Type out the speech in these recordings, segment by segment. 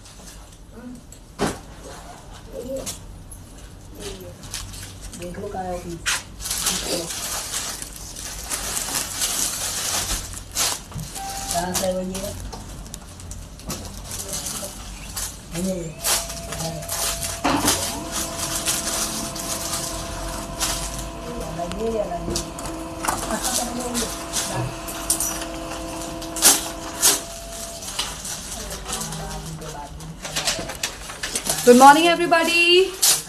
देख लो कहाँ है पीस। कहाँ से वो ये गुड मॉर्निंग एवरीबॉडी।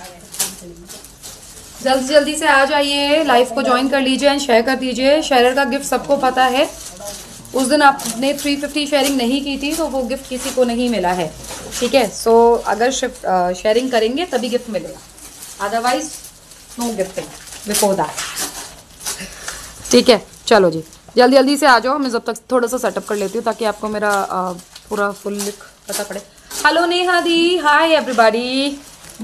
जल्दी जल्दी से आ जाइए, लाइव को ज्वाइन कर लीजिए एंड शेयर कर दीजिए। शेयर का गिफ्ट सबको पता है, उस दिन आपने 350 शेयरिंग नहीं की थी तो वो गिफ्ट किसी को नहीं मिला है, ठीक है। सो अगर शेयरिंग करेंगे तभी गिफ्ट मिलेगा, otherwise no gifting before that, ठीक है। चलो जी जल्दी जल्दी से आ जाओ, मैं जब तक थोड़ा सा सेटअप कर लेती हूँ ताकि आपको मेरा पूरा फुल लुक पता पड़े। Hello Neha di, hi everybody.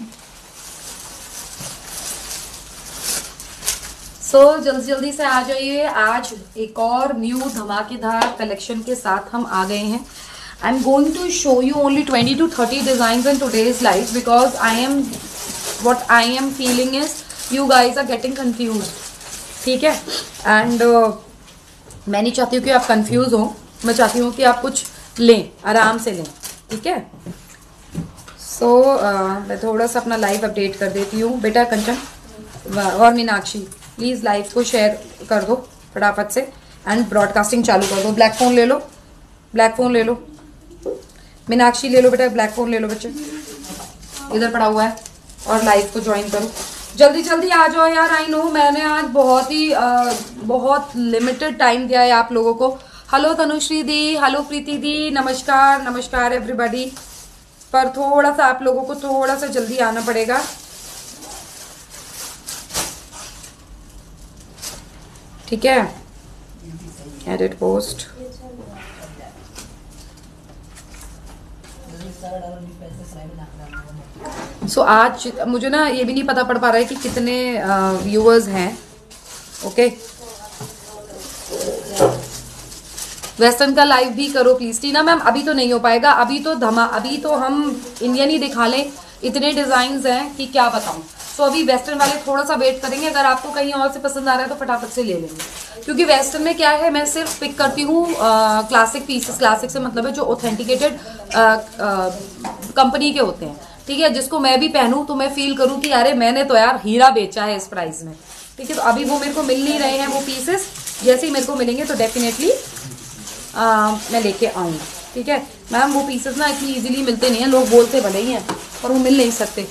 So जल्दी जल्दी से आ जाइए, आज एक और न्यू धमाकेदार कलेक्शन के साथ हम आ गए हैं। I am going to show you only 20 to 30 design in today's life because what I am feeling is you guys are getting confused, ठीक है। एंड मैं नहीं चाहती हूँ कि आप कंफ्यूज हो, मैं चाहती हूँ कि आप कुछ लें, आराम से लें, ठीक है। सो मैं थोड़ा सा अपना लाइव अपडेट कर देती हूँ। बेटा कंचन और मीनाक्षी प्लीज़ लाइव को शेयर कर दो फटाफट से एंड ब्रॉडकास्टिंग चालू कर दो। ब्लैक फ़ोन ले लो, ब्लैक फ़ोन ले लो, मीनाक्षी ले लो बेटा, ब्लैक फ़ोन ले लो बच्चे, इधर पड़ा हुआ है, और लाइव को ज्वाइन करो। जल्दी जल्दी आ जाओ यार। आई नो मैंने आज बहुत लिमिटेड टाइम दिया है आप लोगों को। हेलो तनुश्री दी, हेलो प्रीति दी, नमस्कार नमस्कार एवरीबॉडी। पर थोड़ा सा आप लोगों को थोड़ा सा जल्दी आना पड़ेगा, ठीक है। एडिट पोस्ट सो आज मुझे ना ये भी नहीं पता पड़ पा रहा है कि कितने व्यूअर्स हैं, ओके। वेस्टर्न का लाइव भी करो प्लीज। टीना मैम अभी तो नहीं हो पाएगा, अभी तो हम इंडियन ही दिखा लें, इतने डिजाइन हैं कि क्या बताऊं। सो अभी वेस्टर्न वाले थोड़ा सा वेट करेंगे, अगर आपको कहीं और से पसंद आ रहा है तो फटाफट से ले लेंगे, क्योंकि वेस्टर्न में क्या है मैं सिर्फ पिक करती हूँ क्लासिक पीसेस। क्लासिक से मतलब है जो ऑथेंटिकेटेड कंपनी के होते हैं, ठीक है, जिसको मैं भी पहनूं तो मैं फील करूं कि अरे मैंने तो यार हीरा बेचा है इस प्राइस में, ठीक है। तो अभी वो मेरे को मिल नहीं रहे हैं वो पीसेस, जैसे ही मेरे को मिलेंगे तो डेफिनेटली मैं लेके आऊंगी, ठीक है। मैम वो पीसेस ना इतनी इजीली मिलते नहीं है, लोग बोलते भले ही हैं पर वो मिल नहीं सकते।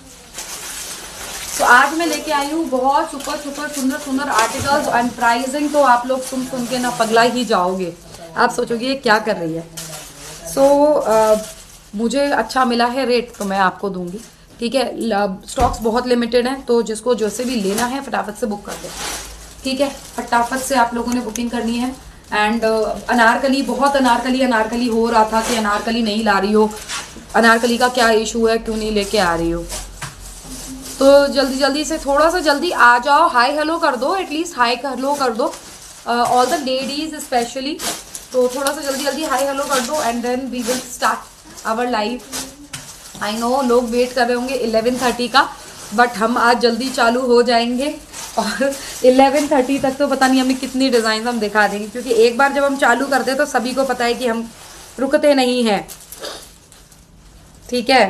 तो आज मैं लेके आई हूँ बहुत सुपर सुपर सुंदर सुंदर आर्टिकल्स एंड प्राइसिंग तो आप लोग सुन के ना पगला ही जाओगे, आप सोचोगे ये क्या कर रही है। सो मुझे अच्छा मिला है रेट तो मैं आपको दूंगी, ठीक है। स्टॉक्स बहुत लिमिटेड हैं, तो जिसको जैसे भी लेना है फटाफट से बुक कर दो, ठीक है। फटाफट से आप लोगों ने बुकिंग करनी है। एंड अनारकली, बहुत अनारकली हो रहा था कि अनारकली नहीं ला रही हो, अनारकली का क्या इशू है, क्यों नहीं लेके आ रही हो। तो जल्दी जल्दी से थोड़ा सा जल्दी आ जाओ, हाय हेलो कर दो, एटलीस्ट हाय हेलो कर दो, ऑल द लेडीज स्पेशली। तो थोड़ा सा जल्दी जल्दी हाय हेलो कर दो and then we will start our live. I know लोग वेट कर रहे होंगे 11:30 का, बट हम आज जल्दी चालू हो जाएंगे और 11:30 तक तो पता नहीं हमें कितनी डिज़ाइन हम दिखा देंगे, क्योंकि एक बार जब हम चालू करते हैं तो सभी को पता है कि हम रुकते नहीं हैं, ठीक है।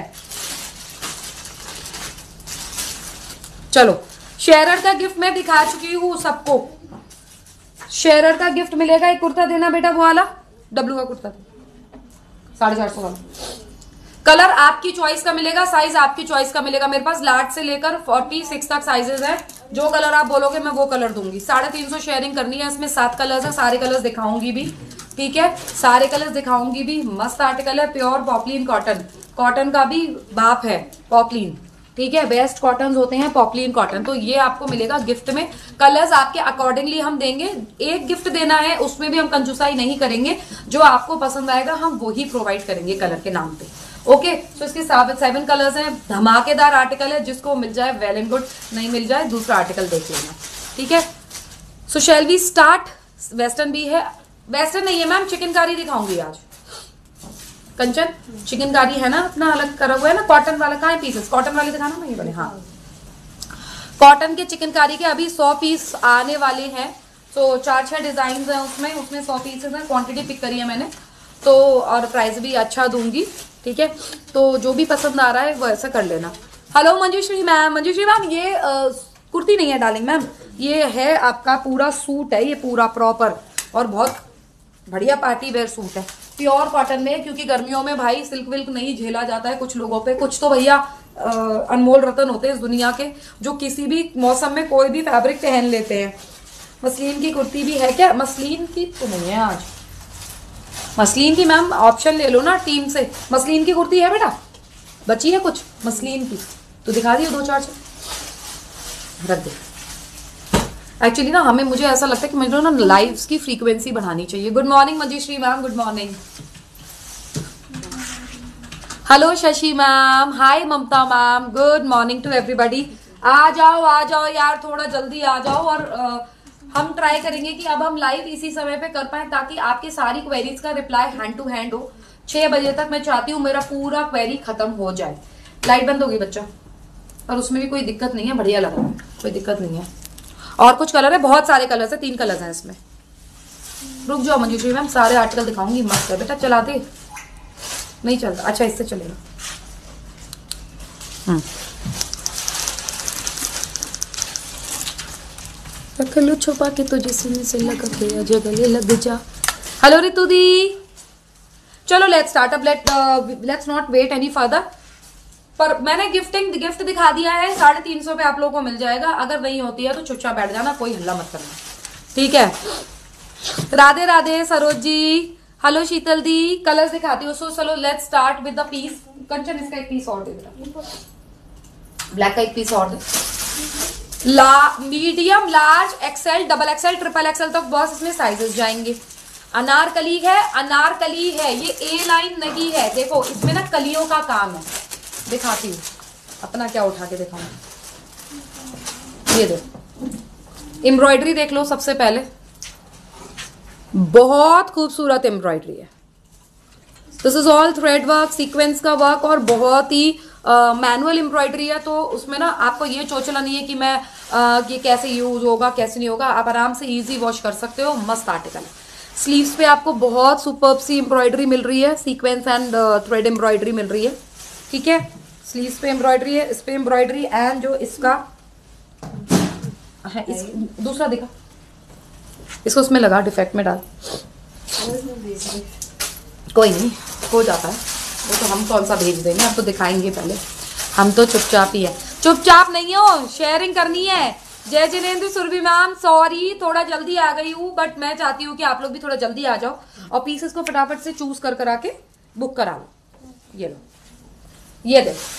चलो शेयरर का गिफ्ट मैं दिखा चुकी हूँ सबको, शेयरर का गिफ्ट मिलेगा। एक कुर्ता देना बेटा, वो वाला डब्लू का कुर्ता 450 वाला, कलर आपकी चॉइस का मिलेगा, साइज आपकी चॉइस का मिलेगा। मेरे पास लार्ज से लेकर 46 तक साइजेस है, जो कलर आप बोलोगे मैं वो कलर दूंगी। 350 शेयरिंग करनी है, इसमें 7 कलर्स है, सारे कलर्स दिखाऊंगी भी, ठीक है, सारे कलर्स दिखाऊंगी भी। मस्त आर्टिकल है, प्योर पॉपलिन कॉटन, कॉटन का भी बाप है पॉपलिन, ठीक है, बेस्ट कॉटन होते हैं पॉपलिन कॉटन। तो ये आपको मिलेगा गिफ्ट में, कलर्स आपके अकॉर्डिंगली हम देंगे। एक गिफ्ट देना है उसमें भी हम कंजूसाई नहीं करेंगे, जो आपको पसंद आएगा हम वही प्रोवाइड करेंगे कलर के नाम पे, ओके। सो इसके 7 कलर्स हैं, धमाकेदार आर्टिकल है, जिसको मिल जाए वेल एंड गुड, नहीं मिल जाए दूसरा आर्टिकल देख लेना, ठीक है। So shall we start. Western भी है, वेस्टर्न नहीं है मैम, चिकनकारी दिखाऊंगी आज, कंचन चिकनकारी है ना, अपना अलग करा हुआ है ना, कॉटन वाला कहाँ है पीसेस, कॉटन वाले दिखाना नहीं वाले, हाँ कॉटन के चिकनकारी के अभी 100 पीस आने वाले हैं। तो 4-6 डिजाइन है उसमें 100 पीसेस है, क्वांटिटी पिक करी है मैंने तो, और प्राइस भी अच्छा दूंगी, ठीक है। तो जो भी पसंद आ रहा है वो ऐसा कर लेना। Hello Manjushree ma'am, Manjushree ma'am ये कुर्ती नहीं है डार्लिंग मैम, ये है आपका पूरा सूट है, ये पूरा प्रॉपर और बहुत बढ़िया पार्टी वेयर सूट है, प्योर कॉटन में, क्योंकि गर्मियों में भाई सिल्क विल्क नहीं झेला जाता है कुछ लोगों पे, कुछ तो भैया अनमोल रतन होते हैं इस दुनिया के जो किसी भी मौसम में कोई भी फैब्रिक पहन लेते हैं। मसलिन की कुर्ती भी है क्या, मसलिन की तो नहीं है आज, मसलिन की मैम ऑप्शन ले लो ना टीम से, मसलिन की कुर्ती है बेटा, बची है कुछ मसलिन की तो दिखा दियो 2-4 रख दे। एक्चुअली ना हमें मुझे ऐसा लगता है कि मुझे ना लाइव्स की फ्रीक्वेंसी बढ़ानी चाहिए। Good morning Manjishree ma'am, good morning. Hello Shashi ma'am, hi Mamta ma'am, good morning to everybody. आ जाओ यार, थोड़ा जल्दी आ जाओ। और हम ट्राई करेंगे कि अब हम लाइव इसी समय पे कर पाए ताकि आपके सारी क्वेरीज का रिप्लाई हैंड टू हैंड हो। 6 बजे तक मैं चाहती हूँ मेरा पूरा क्वेरी खत्म हो जाए। लाइट बंद होगी बच्चा, और उसमें भी कोई दिक्कत नहीं है, बढ़िया लग रहा है, कोई दिक्कत नहीं है। और कुछ कलर है, बहुत सारे कलर्स है, 3 कलर्स हैं इसमें। रुक जाओ मंजूश्री मैम, सारे आर्टिकल दिखाऊंगी, मस्त है बेटा। चलाते नहीं चलता, अच्छा इससे चलेगा। रख लो छुपा के तो जिसमें से लगा के अजय गले लग जा। हेलो रितु दी, चलो let's start up, let's not wait any further. पर मैंने गिफ्ट दिखा दिया है, 350 पे आप लोगों को मिल जाएगा। अगर नहीं होती है तो चुपचाप बैठ जाना, कोई हल्ला मत करना, ठीक है। राधे राधे सरोज जी, हेलो शीतल दी, कलर्स दिखाती हूँ। सो चलो let's start with the piece. Kanchan इसका एक पीस और दे बेटा, ब्लैक का एक पीस और दे। Medium, large, XL, double XL, triple XL तक बस इसमें साइजेस जाएंगे। अनारकली है, अनारकली है, ये ए लाइन नहीं है। देखो इसमें ना कलियों का काम है, दिखाती हूँ अपना क्या उठा के दिखाऊं। ये देखो एम्ब्रॉयडरी देख लो सबसे पहले, बहुत खूबसूरत एम्ब्रॉयडरी है। This is all thread work, sequence का वर्क और बहुत ही मैनुअल एम्ब्रॉयडरी है। तो उसमें ना आपको ये चोचला नहीं है कि मैं ये कैसे यूज होगा कैसे नहीं होगा, आप आराम से इजी वॉश कर सकते हो। मस्त आर्टिकल है। स्लीव्स पे आपको बहुत सुपर्ब सी एम्ब्रॉयडरी मिल रही है, सीक्वेंस एंड थ्रेड एम्ब्रॉयडरी मिल रही है, ठीक है। स्लीव्स पे एम्ब्रॉयडरी है, इस पे एम्ब्रॉयडरी, एंड जो इसका है इस दूसरा दिखा, इसको उसमें लगा, डिफेक्ट में डाल, कोई नहीं हो जाता है वो तो। हम कौन सा भेज देंगे, अब तो दिखाएंगे पहले, हम तो चुपचाप ही है। चुपचाप नहीं हो, शेयरिंग करनी है। जय जिनेंद्र सुरभि मैम, सॉरी थोड़ा जल्दी आ गई हूँ, बट मैं चाहती हूँ कि आप लोग भी थोड़ा जल्दी आ जाओ और पीसेस को फटाफट से चूज कर करा के बुक करा लो। ये लो, ये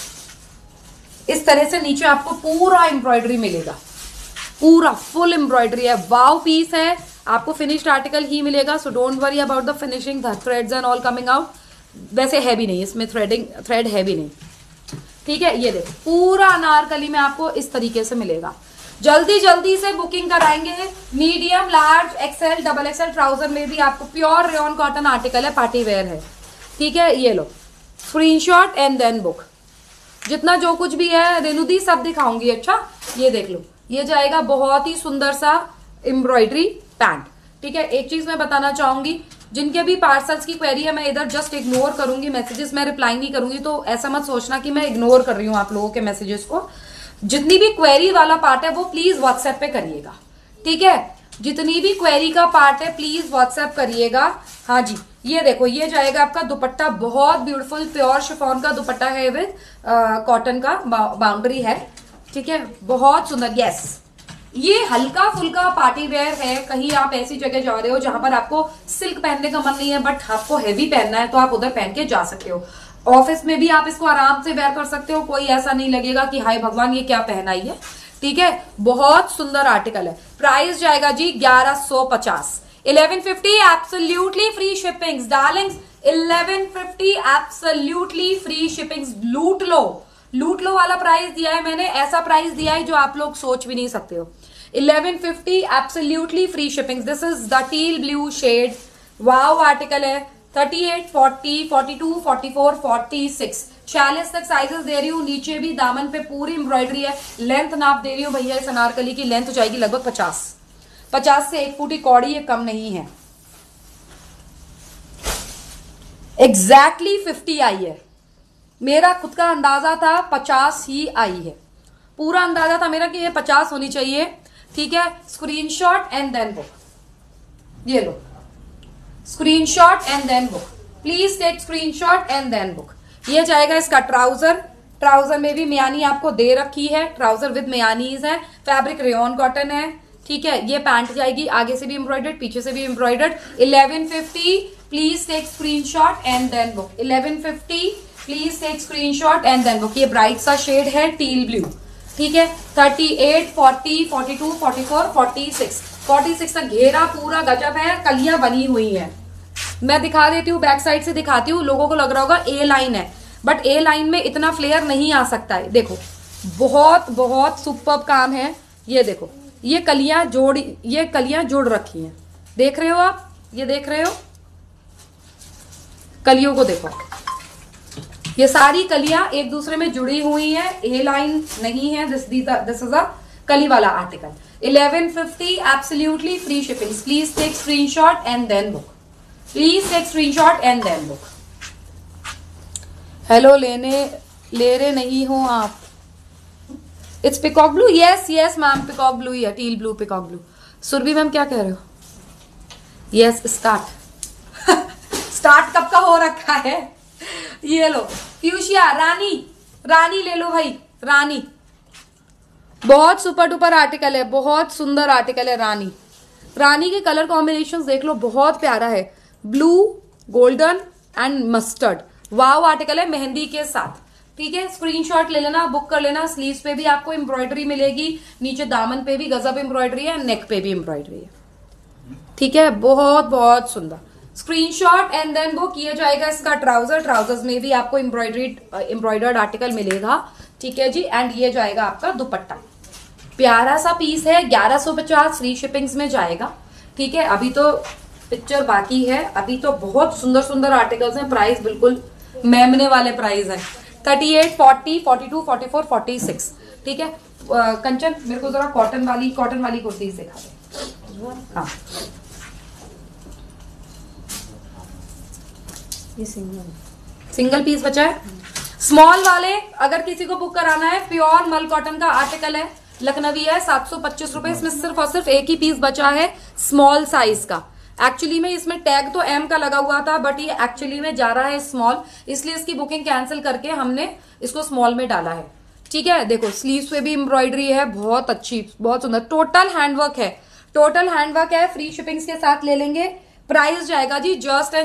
देखो इस तरह से नीचे आपको पूरा एम्ब्रॉयडरी मिलेगा, पूरा फुल एम्ब्रॉयडरी है। वाव पीस है, आपको फिनिश्ड आर्टिकल ही मिलेगा। So don't worry about the finishing, the threads and all coming out. वैसे है भी नहीं इसमें थ्रेड है भी नहीं, ठीक है। ये देखो पूरा अनारकली में आपको इस तरीके से मिलेगा। जल्दी जल्दी से बुकिंग कराएंगे। Medium, large, XL, double XL trouser में भी आपको प्योर रेयन कॉटन आर्टिकल है, पार्टी वेयर है, ठीक है। ये लो स्क्रीनशॉट एंड देन बुक। जितना जो कुछ भी है रेनुदी सब दिखाऊंगी। अच्छा ये देख लो, ये जाएगा बहुत ही सुंदर सा एम्ब्रॉयडरी पैंट, ठीक है। एक चीज मैं बताना चाहूंगी, जिनके भी पार्सल्स की क्वेरी है मैं इधर जस्ट इग्नोर करूंगी, मैसेजेस में रिप्लाई नहीं करूंगी, तो ऐसा मत सोचना कि मैं इग्नोर कर रही हूँ आप लोगों के मैसेजेस को। जितनी भी क्वेरी वाला पार्ट है वो प्लीज व्हाट्सएप पे करिएगा, ठीक है। जितनी भी क्वेरी का पार्ट है प्लीज व्हाट्सएप करिएगा। हाँ जी, ये देखो ये जाएगा आपका दुपट्टा, बहुत ब्यूटीफुल प्योर शिफॉन का दुपट्टा है विद कॉटन का बाउंड्री है, ठीक है, बहुत सुंदर। यस, ये हल्का फुल्का पार्टी वेयर है। कहीं आप ऐसी जगह जा रहे हो जहां पर आपको सिल्क पहनने का मन नहीं है बट आपको हैवी पहनना है, तो आप उधर पहन के जा सकते हो। ऑफिस में भी आप इसको आराम से वेयर कर सकते हो, कोई ऐसा नहीं लगेगा कि हाय भगवान ये क्या पहनाई है, ठीक है। बहुत सुंदर आर्टिकल है। प्राइस जाएगा जी 1150, 1150 absolutely free shippings darlings, 1150 absolutely free shippings. लूट लो वाला प्राइस दिया है मैंने, ऐसा प्राइस दिया है जो आप लोग सोच भी नहीं सकते हो। 1150 absolutely free shipping. This is the teal blue shade, wow article है, 38, 40, 42, 44, 46, 46 तक साइजेस दे रही हूँ। नीचे भी दामन पे पूरी एम्ब्रॉयडरी है। लेंथ नाप दे रही हूँ भैया, इस अनारकली की लेंथ हो जाएगी लगभग 50 से 1 फुट ही कौड़ी, ये कम नहीं है। एग्जैक्टली 50 आई है। मेरा खुद का अंदाजा था 50 ही आई है, पूरा अंदाजा था मेरा कि ये 50 होनी चाहिए। ठीक है, स्क्रीनशॉट एंड देन बुक। ये लो screenshot and then book, please take screenshot and then book. ये जाएगा इसका ट्राउजर। ट्राउजर में भी मियानी आपको दे रखी है, ट्राउजर विद मियानीज है, फैब्रिक रेयन कॉटन है। ठीक है, ये पैंट जाएगी आगे से भी एम्ब्रॉयडर्ड, पीछे से भी embroidered. 1150, please take screenshot and then book. 1150, please take screenshot and then book. ये ब्राइट सा शेड है, टील ब्लू। ठीक है, 38, 40, 42, 44, 46, 46 तक घेरा पूरा गजब है, कलियां बनी हुई हैं। मैं दिखा देती हूँ, बैक साइड से दिखाती हूँ। लोगों को लग रहा होगा ए लाइन है, बट ए लाइन में इतना फ्लेयर नहीं आ सकता है। देखो बहुत बहुत सुपर्ब काम है। ये देखो, ये कलियां जोड़ रखी हैं, देख रहे हो आप, ये देख रहे हो कलियों को, देखो ये सारी कलियां एक दूसरे में जुड़ी हुई हैं, ए लाइन नहीं है। दिस इज अ कली वाला article. 1150, absolutely free shipping. Please take screenshot and then book. Please take screenshot and then book. Hello, ले रहे नहीं हो आप? It's peacock blue. Yes yes ma'am, peacock blue ही है, teal blue, peacock blue. Surbhi ma'am क्या कह रहे हो? यस, स्टार्ट स्टार्ट कब का हो रखा है? ये लो फ्यूशिया, रानी ले लो भाई, रानी। बहुत सुपर डुपर आर्टिकल है, बहुत सुंदर आर्टिकल है। रानी के कलर कॉम्बिनेशन देख लो, बहुत प्यारा है। Blue, golden and mustard, wow article है मेहंदी के साथ। ठीक है, स्क्रीनशॉट ले लेना, बुक कर लेना। स्लीव्स पे भी आपको एम्ब्रॉयडरी मिलेगी, नीचे दामन पे भी गजब एम्ब्रॉयडरी है, नेक पे भी एम्ब्रॉयडरी है। ठीक है, बहुत बहुत सुंदर। Screenshot and then book. ये जाएगा इसका ट्राउजर। ट्राउजर्स में भी आपको एम्ब्रॉयडर्ड आर्टिकल मिलेगा। ठीक है जी, एंड ये जाएगा आपका दुपट्टा। प्यारा सा पीस है, 1150 फ्री शिपिंग्स में जाएगा। ठीक है, अभी तो पिक्चर बाकी है, अभी तो बहुत सुंदर सुंदर आर्टिकल्स हैं। प्राइस बिल्कुल मेमने वाले प्राइस है। 38, 40, 42, 44, 46। ठीक है, कंचन मेरे को जरा कॉटन वाली कुर्तीज दिखा दे। हाँ, ये सिंगल पीस बचा है। स्मॉल वाले अगर किसी को बुक कराना है, प्योर मल कॉटन का आर्टिकल है, लखनवी है, 725 रुपए। इसमें सिर्फ और सिर्फ एक ही पीस बचा है स्मॉल साइज का। एक्चुअली में इसमें टैग तो एम का लगा हुआ था, बट ये एक्चुअली में जा रहा है स्मॉल, इसलिए इसकी बुकिंग कैंसिल करके हमने इसको स्मॉल में डाला है। ठीक है, देखो स्लीव्स पे भी एम्ब्रॉयडरी है, बहुत अच्छी, बहुत सुंदर। टोटल हैंडवर्क है, फ्री शिपिंग्स के साथ ले लेंगे। प्राइस जाएगा जी just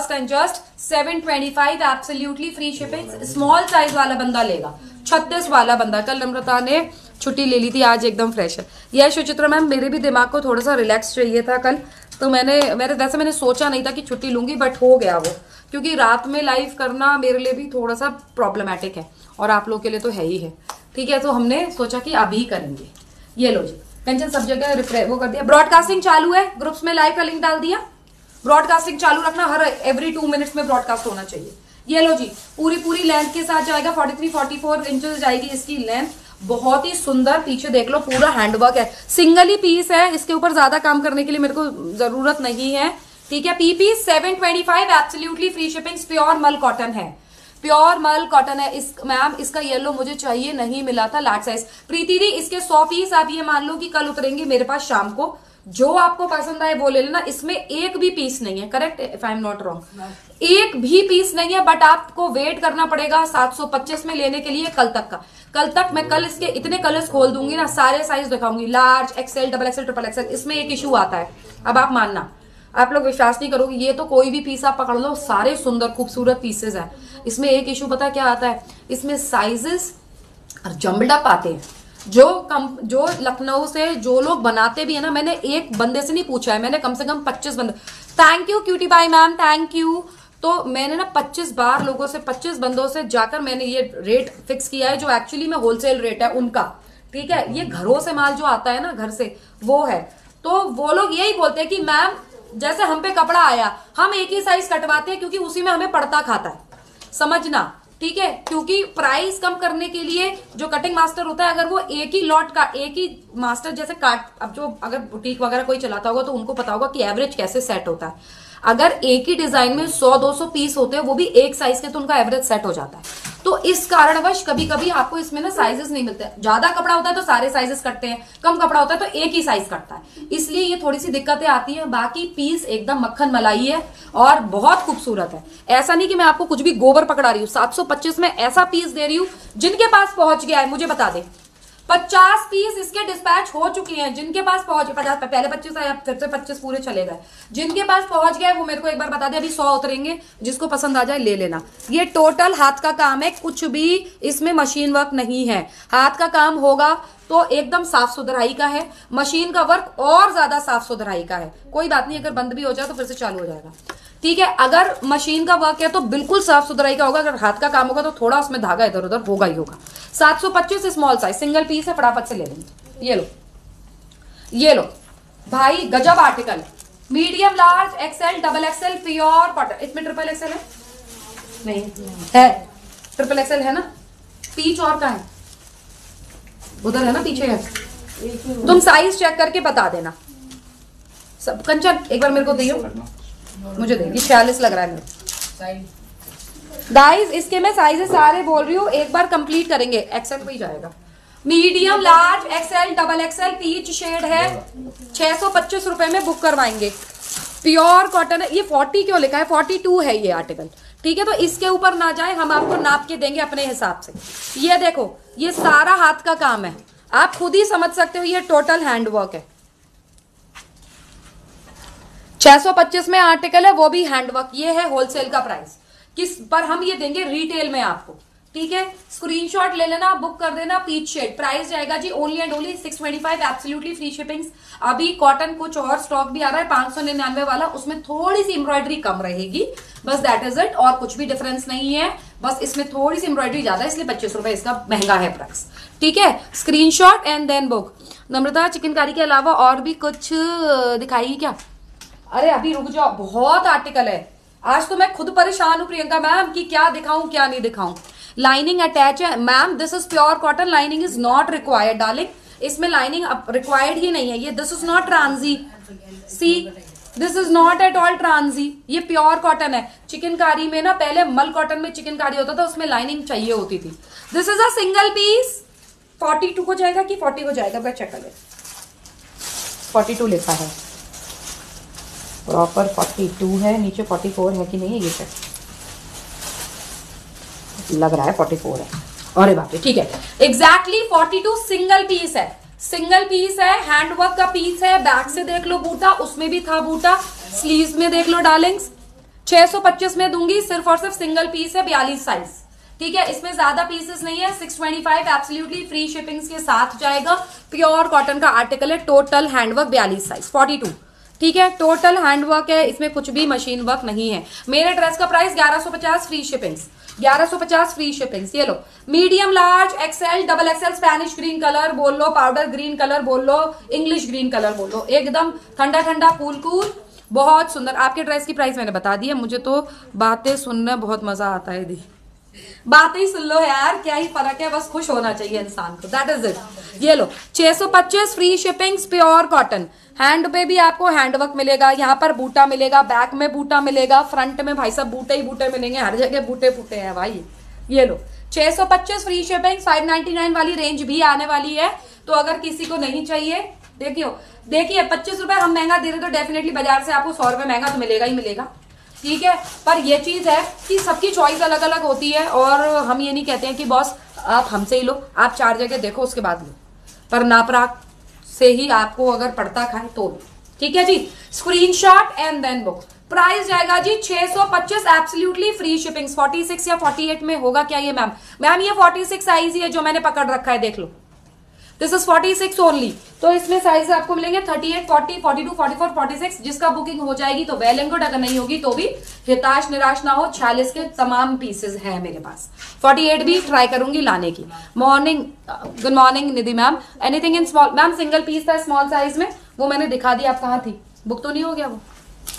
725, absolutely free shipping. Small size वाला बंदा लेगा, 36 वाला बंदा। कल नम्रता ने छुट्टी ले ली थी, आज एकदम फ्रेश है। यह सुचित्रा मैम, मेरे भी दिमाग को थोड़ा सा रिलैक्स चाहिए था कल, तो मैंने सोचा नहीं था कि छुट्टी लूंगी, बट हो गया वो, क्योंकि रात में लाइव करना मेरे लिए भी थोड़ा सा प्रॉब्लमेटिक है, और आप लोग के लिए तो है ही है। ठीक है, तो हमने सोचा कि अभी करेंगे। ये लो जी, कंचन सब जगह वो कर दिया। ब्रॉडकास्टिंग चालू है, ग्रुप्स में लाइव का लिंक डाल दिया। ब्रॉडकास्टिंग चालू रखना, हर एवरी 2 मिनट्स में ब्रॉडकास्ट होना चाहिए। ये लो जी, पूरी लेंथ के साथ जाएगा। 43-44 इंचेस जाएगी इसकी लेंथ। बहुत ही सुंदर, पीछे देख लो पूरा हैंडवर्क है। सिंगल ही पीस है, इसके ऊपर ज्यादा काम करने के लिए मेरे को जरूरत नहीं है। ठीक है, PP 725, absolutely free shipping. Pure mul cotton है, प्योर मल कॉटन है। इस मैम इसका येलो मुझे चाहिए, नहीं मिला था लार्ज साइज। प्रीति दी, इसके 100 पीस आप ये मान लो कि कल उतरेंगे मेरे पास शाम को। जो आपको पसंद आए वो ले लेना। इसमें एक भी पीस नहीं है, correct if I am not wrong, एक भी पीस नहीं है, बट आपको वेट करना पड़ेगा 725 में लेने के लिए कल तक का। मैं कल इसके इतने कलर्स खोल दूंगी ना, सारे साइज दिखाऊंगी, large, XL, double XL, triple XL. इसमें एक इशू आता है, अब आप मानना, आप लोग विश्वास नहीं करोगे, ये तो कोई भी पीस आप पकड़ लो, सारे सुंदर खूबसूरत पीसेस हैं। इसमें एक इशू पता क्या आता है, इसमें साइजेस जम्बल्ड अप आते हैं। जो लखनऊ से जो लोग बनाते भी है ना, मैंने एक बंदे से नहीं पूछा है, मैंने कम से कम 25 बंदे। Thank you cutie bye ma'am, thank you. तो मैंने ना 25 बार लोगों से, 25 बंदों से जाकर मैंने ये रेट फिक्स किया है, जो एक्चुअली में होलसेल रेट है उनका। ठीक है, ये घरों से माल जो आता है ना, घर से, वो है। तो वो लोग यही बोलते हैं कि मैम जैसे हम पे कपड़ा आया, हम एक ही साइज कटवाते हैं क्योंकि उसी में हमें पड़ता खाता है, समझना, ठीक है। क्योंकि प्राइस कम करने के लिए जो कटिंग मास्टर होता है, अगर वो एक ही लॉट का, एक ही मास्टर जैसे काट, अब जो अगर बुटीक वगैरह कोई चलाता होगा तो उनको पता होगा कि एवरेज कैसे सेट होता है। अगर एक ही डिजाइन में 100-200 पीस होते हैं, वो भी एक साइज के, तो उनका एवरेज सेट हो जाता है। तो इस कारणवश कभी कभी आपको इसमें ना साइजेस नहीं मिलते। ज्यादा कपड़ा होता है तो सारे साइजेस कटते हैं, कम कपड़ा होता है तो एक ही साइज कटता है, इसलिए ये थोड़ी सी दिक्कतें आती हैं। बाकी पीस एकदम मक्खन मलाई है और बहुत खूबसूरत है। ऐसा नहीं कि मैं आपको कुछ भी गोबर पकड़ा रही हूँ। 725 में ऐसा पीस दे रही हूँ, जिनके पास पहुंच गया है मुझे बता दे। 50 पीस इसके डिस्पैच हो चुके हैं, जिनके पास पहुंच 50, पहले 25 आए, फिर से 25 पूरे चले गए। जिनके पास पहुंच गए वो मेरे को एक बार बता दे, अभी 100 उतरेंगे, जिसको पसंद आ जाए ले लेना। ये टोटल हाथ का काम है, कुछ भी इसमें मशीन वर्क नहीं है। हाथ का काम होगा तो एकदम साफ सुथराई का है, मशीन का वर्क और ज्यादा साफ सुथराई का है। कोई बात नहीं, अगर बंद भी हो जाए तो फिर से चालू हो जाएगा, ठीक है। अगर मशीन का वर्क है तो बिल्कुल साफ सुथराई का होगा, अगर हाथ का काम होगा तो थोड़ा उसमें धागा इधर उधर होगा ही होगा। 725 स्मॉल साइज सिंगल पीस है, फटाफट से ले लेंगे। ये लो भाई, गजब article. Medium, large, XL, double XL, pure cotton. इसमें ट्रिपल एक्सएल है? नहीं है, ट्रिपल एक्सएल है ना? पीच और का है? उधर है ना, पीछे है। तुम साइज चेक करके बता देना सब। कंचन एक बार मेरे को दियो, मुझे देगी। 46 लग रहा है मेरे गाइस। इसके मैं साइजेस सारे बोल रही हूँ, एक बार कंप्लीट करेंगे। एक्सेल पे ही जाएगा। Medium, large, XL, double XL, peach shade है। 625 रुपए में बुक करवाएंगे। प्योर कॉटन है। ये 40 क्यों लिखा है? 42 है ये आर्टिकल, ठीक है। तो इसके ऊपर ना जाए, हम आपको नाप के देंगे अपने हिसाब से। ये देखो, ये सारा हाथ का काम है, आप खुद ही समझ सकते हो। ये टोटल हैंडवर्क है। 625 में आर्टिकल है, वो भी हैंडवर्क। ये है होलसेल का प्राइस, किस पर हम ये देंगे रिटेल में आपको, ठीक है। स्क्रीनशॉट ले लेना, बुक कर देना। पीच शेड प्राइस जाएगा जी only and only 625, absolutely free shippings. अभी कॉटन कुछ और स्टॉक भी आ रहा है 599 वाला, उसमें थोड़ी सी एम्ब्रॉयडरी कम रहेगी, बस दैट इज इट। और कुछ भी डिफरेंस नहीं है, बस इसमें थोड़ी सी एम्ब्रॉयडरी ज्यादा है, इसलिए 25 रुपए इसका महंगा है प्राइस, ठीक है। Screenshot and then book. Namrata, chikankari के अलावा और भी कुछ दिखाई क्या? अरे अभी रुक जाओ, बहुत आर्टिकल है। आज तो मैं खुद परेशान हूं प्रियंका मैम कि क्या दिखाऊं क्या नहीं दिखाऊं। लाइनिंग अटैच है ma'am, this is pure cotton, lining is not required darling. इसमें लाइनिंग रिक्वायर्ड ही नहीं है। ये दिस इज नॉट ट्रांजी, see this is not at all ट्रांजी, ये प्योर कॉटन है। चिकनकारी में ना, पहले मल कॉटन में चिकनकारी होता था, उसमें लाइनिंग चाहिए होती थी। This is a single piece. 42 को जाएगा कि 40 को जाएगा? मैं चेक कर ले। 42 लिखा है, प्रॉपर 42 है। नीचे 44 है कि नहीं है, ये चेक लग रहा है 44 है। अरे बाप रे, ठीक है, एग्जैक्टली 42 सिंगल पीस है। सिंगल पीस है, हैंडवर्क का पीस है। बैक से देख लो बूटा, उसमें भी था बूटा। स्लीव्स में देख लो डार्लिंग्स। 625 में दूंगी, सिर्फ और सिर्फ सिंगल पीस है, 42 साइज, ठीक है। इसमें ज्यादा पीसेस नहीं है। 625 एब्सोल्युटली फ्री शिपिंग्स के साथ जाएगा। प्योर कॉटन का आर्टिकल है, टोटल हैंडवर्क 42 साइज 42, ठीक है। टोटल हैंडवर्क है, इसमें कुछ भी मशीन वर्क नहीं है। मेरे ड्रेस का price 1150 free shippings, 1150 free shippings. ये लो, medium, large, XL, double XL, Spanish green colour बोल लो, पाउडर ग्रीन कलर बोल लो, इंग्लिश ग्रीन कलर बोल लो, एकदम ठंडा ठंडा कूल कूल, बहुत सुंदर। आपके ड्रेस की प्राइस मैंने बता दी है। मुझे तो बातें सुनने बहुत मजा आता है दी, बातें ही सुन लो यार, क्या ही फर्क है, बस खुश होना चाहिए इंसान को, दैट इज इट। ये लो, 625 free shippings, pure cotton. Hand पे भी आपको हैंडवर्क मिलेगा, यहाँ पर बूटा मिलेगा, बैक में बूटा मिलेगा, फ्रंट में भाई साहब बूटे ही बूटे मिलेंगे, हर जगह बूटे बूटे हैं भाई। ये लो, 625 फ्री शिपिंग, 599 वाली रेंज भी आने वाली है। तो अगर किसी को नहीं चाहिए, देखिए 25 रुपए हम महंगा दे रहे, तो डेफिनेटली बाजार से आपको 100 रुपए महंगा तो मिलेगा ही मिलेगा, ठीक है। पर ये चीज है कि सबकी चॉइस अलग अलग होती है, और हम ये नहीं कहते हैं कि बॉस आप हमसे ही लो, आप 4 जगह देखो उसके बाद लो, पर नापराक से ही आपको अगर पड़ता खाए तो, ठीक है जी। Screenshot and then book. Price जाएगा जी 625 एब्सोल्युटली फ्री शिपिंग। 46 या 48 में होगा क्या ये मैम? मैम ये 46 साइज ही है जो मैंने पकड़ रखा है, देख लो, दिस इज 46 ओनली। तो इसमें साइज आपको मिलेंगे 38, 40, 42, 44, 46। जिसका बुकिंग हो जाएगी तो वेल एंड गुड, अगर नहीं होगी तो भी हिताश निराश ना हो। 46 के तमाम पीसेस हैं मेरे पास। 48 भी ट्राई करूंगी लाने की। Morning, good morning Nidhi ma'am. Anything in small? Ma'am single piece था स्मॉल साइज में, वो मैंने दिखा दिया, आप कहाँ थी? बुक तो नहीं हो गया वो?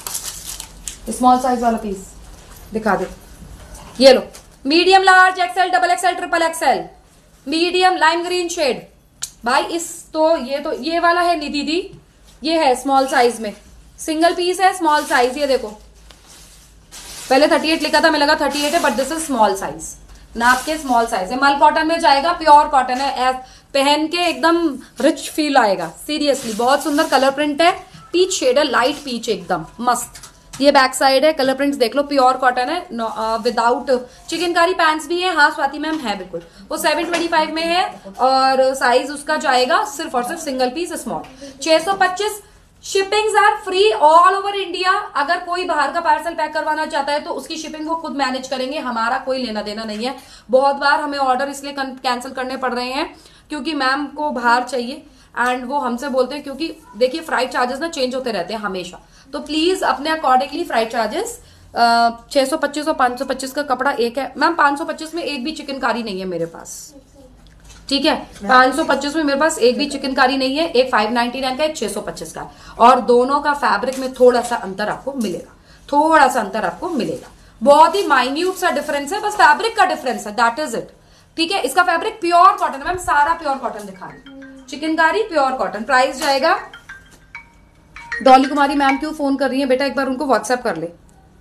स्मॉल साइज वाला पीस दिखा दे। ये लो, medium, large, XL, double XL, triple XL, medium lime green shade. भाई तो ये वाला है निधि दी, ये है स्मॉल साइज में, सिंगल पीस है स्मॉल साइज। ये देखो, पहले 38 लिखा था, मैं लगा 38 है, but this is small size, नाप के स्मॉल साइज है। मल कॉटन में जाएगा, प्योर कॉटन है, पहन के एकदम रिच फील आएगा। सीरियसली बहुत सुंदर कलर प्रिंट है, पीच शेड है, लाइट पीच एकदम मस्त। ये बैक साइड है, कलर प्रिंट्स देख लो, प्योर कॉटन है, विदाउट चिकनकारी पैंट्स भी है। हाँ स्वाति मैम है बिल्कुल, वो 725 में है और साइज उसका जाएगा सिर्फ और सिर्फ single piece small 625। Shippings are free all over India. अगर कोई बाहर का पार्सल पैक करवाना चाहता है तो उसकी शिपिंग वो खुद मैनेज करेंगे, हमारा कोई लेना देना नहीं है। बहुत बार हमें ऑर्डर इसलिए कैंसिल करने पड़ रहे हैं क्योंकि मैम को बाहर चाहिए एंड वो हमसे बोलते हैं, क्योंकि देखिए फ्राइट चार्जेस ना चेंज होते रहते हैं हमेशा, तो प्लीज अपने अकॉर्डिंगली फ्राइट चार्जेस 625 और 525 का कपड़ा एक है मैम। 525 में एक भी चिकनकारी नहीं है मेरे पास, ठीक है। 525 में मेरे पास एक भी चिकनकारी नहीं है, एक 599 का, एक 625 का, और दोनों का फैब्रिक में थोड़ा सा अंतर आपको मिलेगा, थोड़ा सा अंतर आपको मिलेगा, बहुत ही माइन्यूट सा डिफरेंस है, बस फैब्रिक का डिफरेंस है, दैट इज इट, ठीक है। इसका फैब्रिक प्योर कॉटन है मैम, सारा प्योर कॉटन दिखा रही, चिकनकारी प्योर कॉटन। प्राइस जाएगा, डॉली कुमारी मैम क्यों फोन कर रही है बेटा, एक बार उनको व्हाट्सएप कर ले,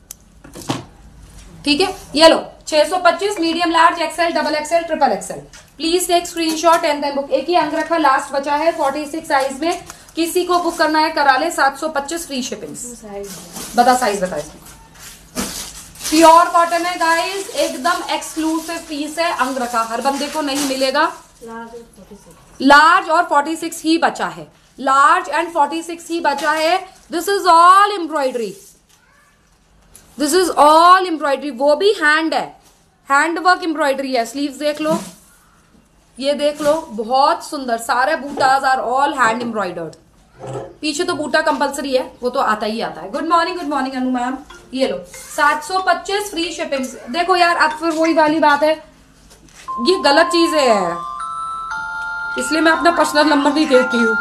ठीक है। ये लो 625, medium, large, XL, double XL, triple XL. Please take screenshot and then book. एक ही अंग रखा, लास्ट बचा है 46 साइज में, किसी को बुक करना है करा ले, 725 फ्री शिपिंग। बता साइज बता इसमें। प्योर कॉटन है गाइस, एकदम एक्सक्लूसिव पीस है, अंग रखा हर बंदे को नहीं मिलेगा। लार्ज और 46 ही बचा है, लार्ज एंड 46 ही बचा है। This is all embroidery, this is all embroidery, वो भी हैंड है, हैंड वर्क एम्ब्रॉयडरी है। स्लीव्स देख लो, ये देख लो, बहुत सुंदर, सारे बूटाज आर ऑल हैंड एम्ब्रॉयडर्ड। पीछे तो बूटा कंपलसरी है, वो तो आता ही आता है। Good morning Anu ma'am. ये लो 725 फ्री शिपिंग। देखो यार, अब फिर वही वाली बात है, ये गलत चीजें है, इसलिए मैं अपना पर्सनल नंबर नहीं देती हूँ।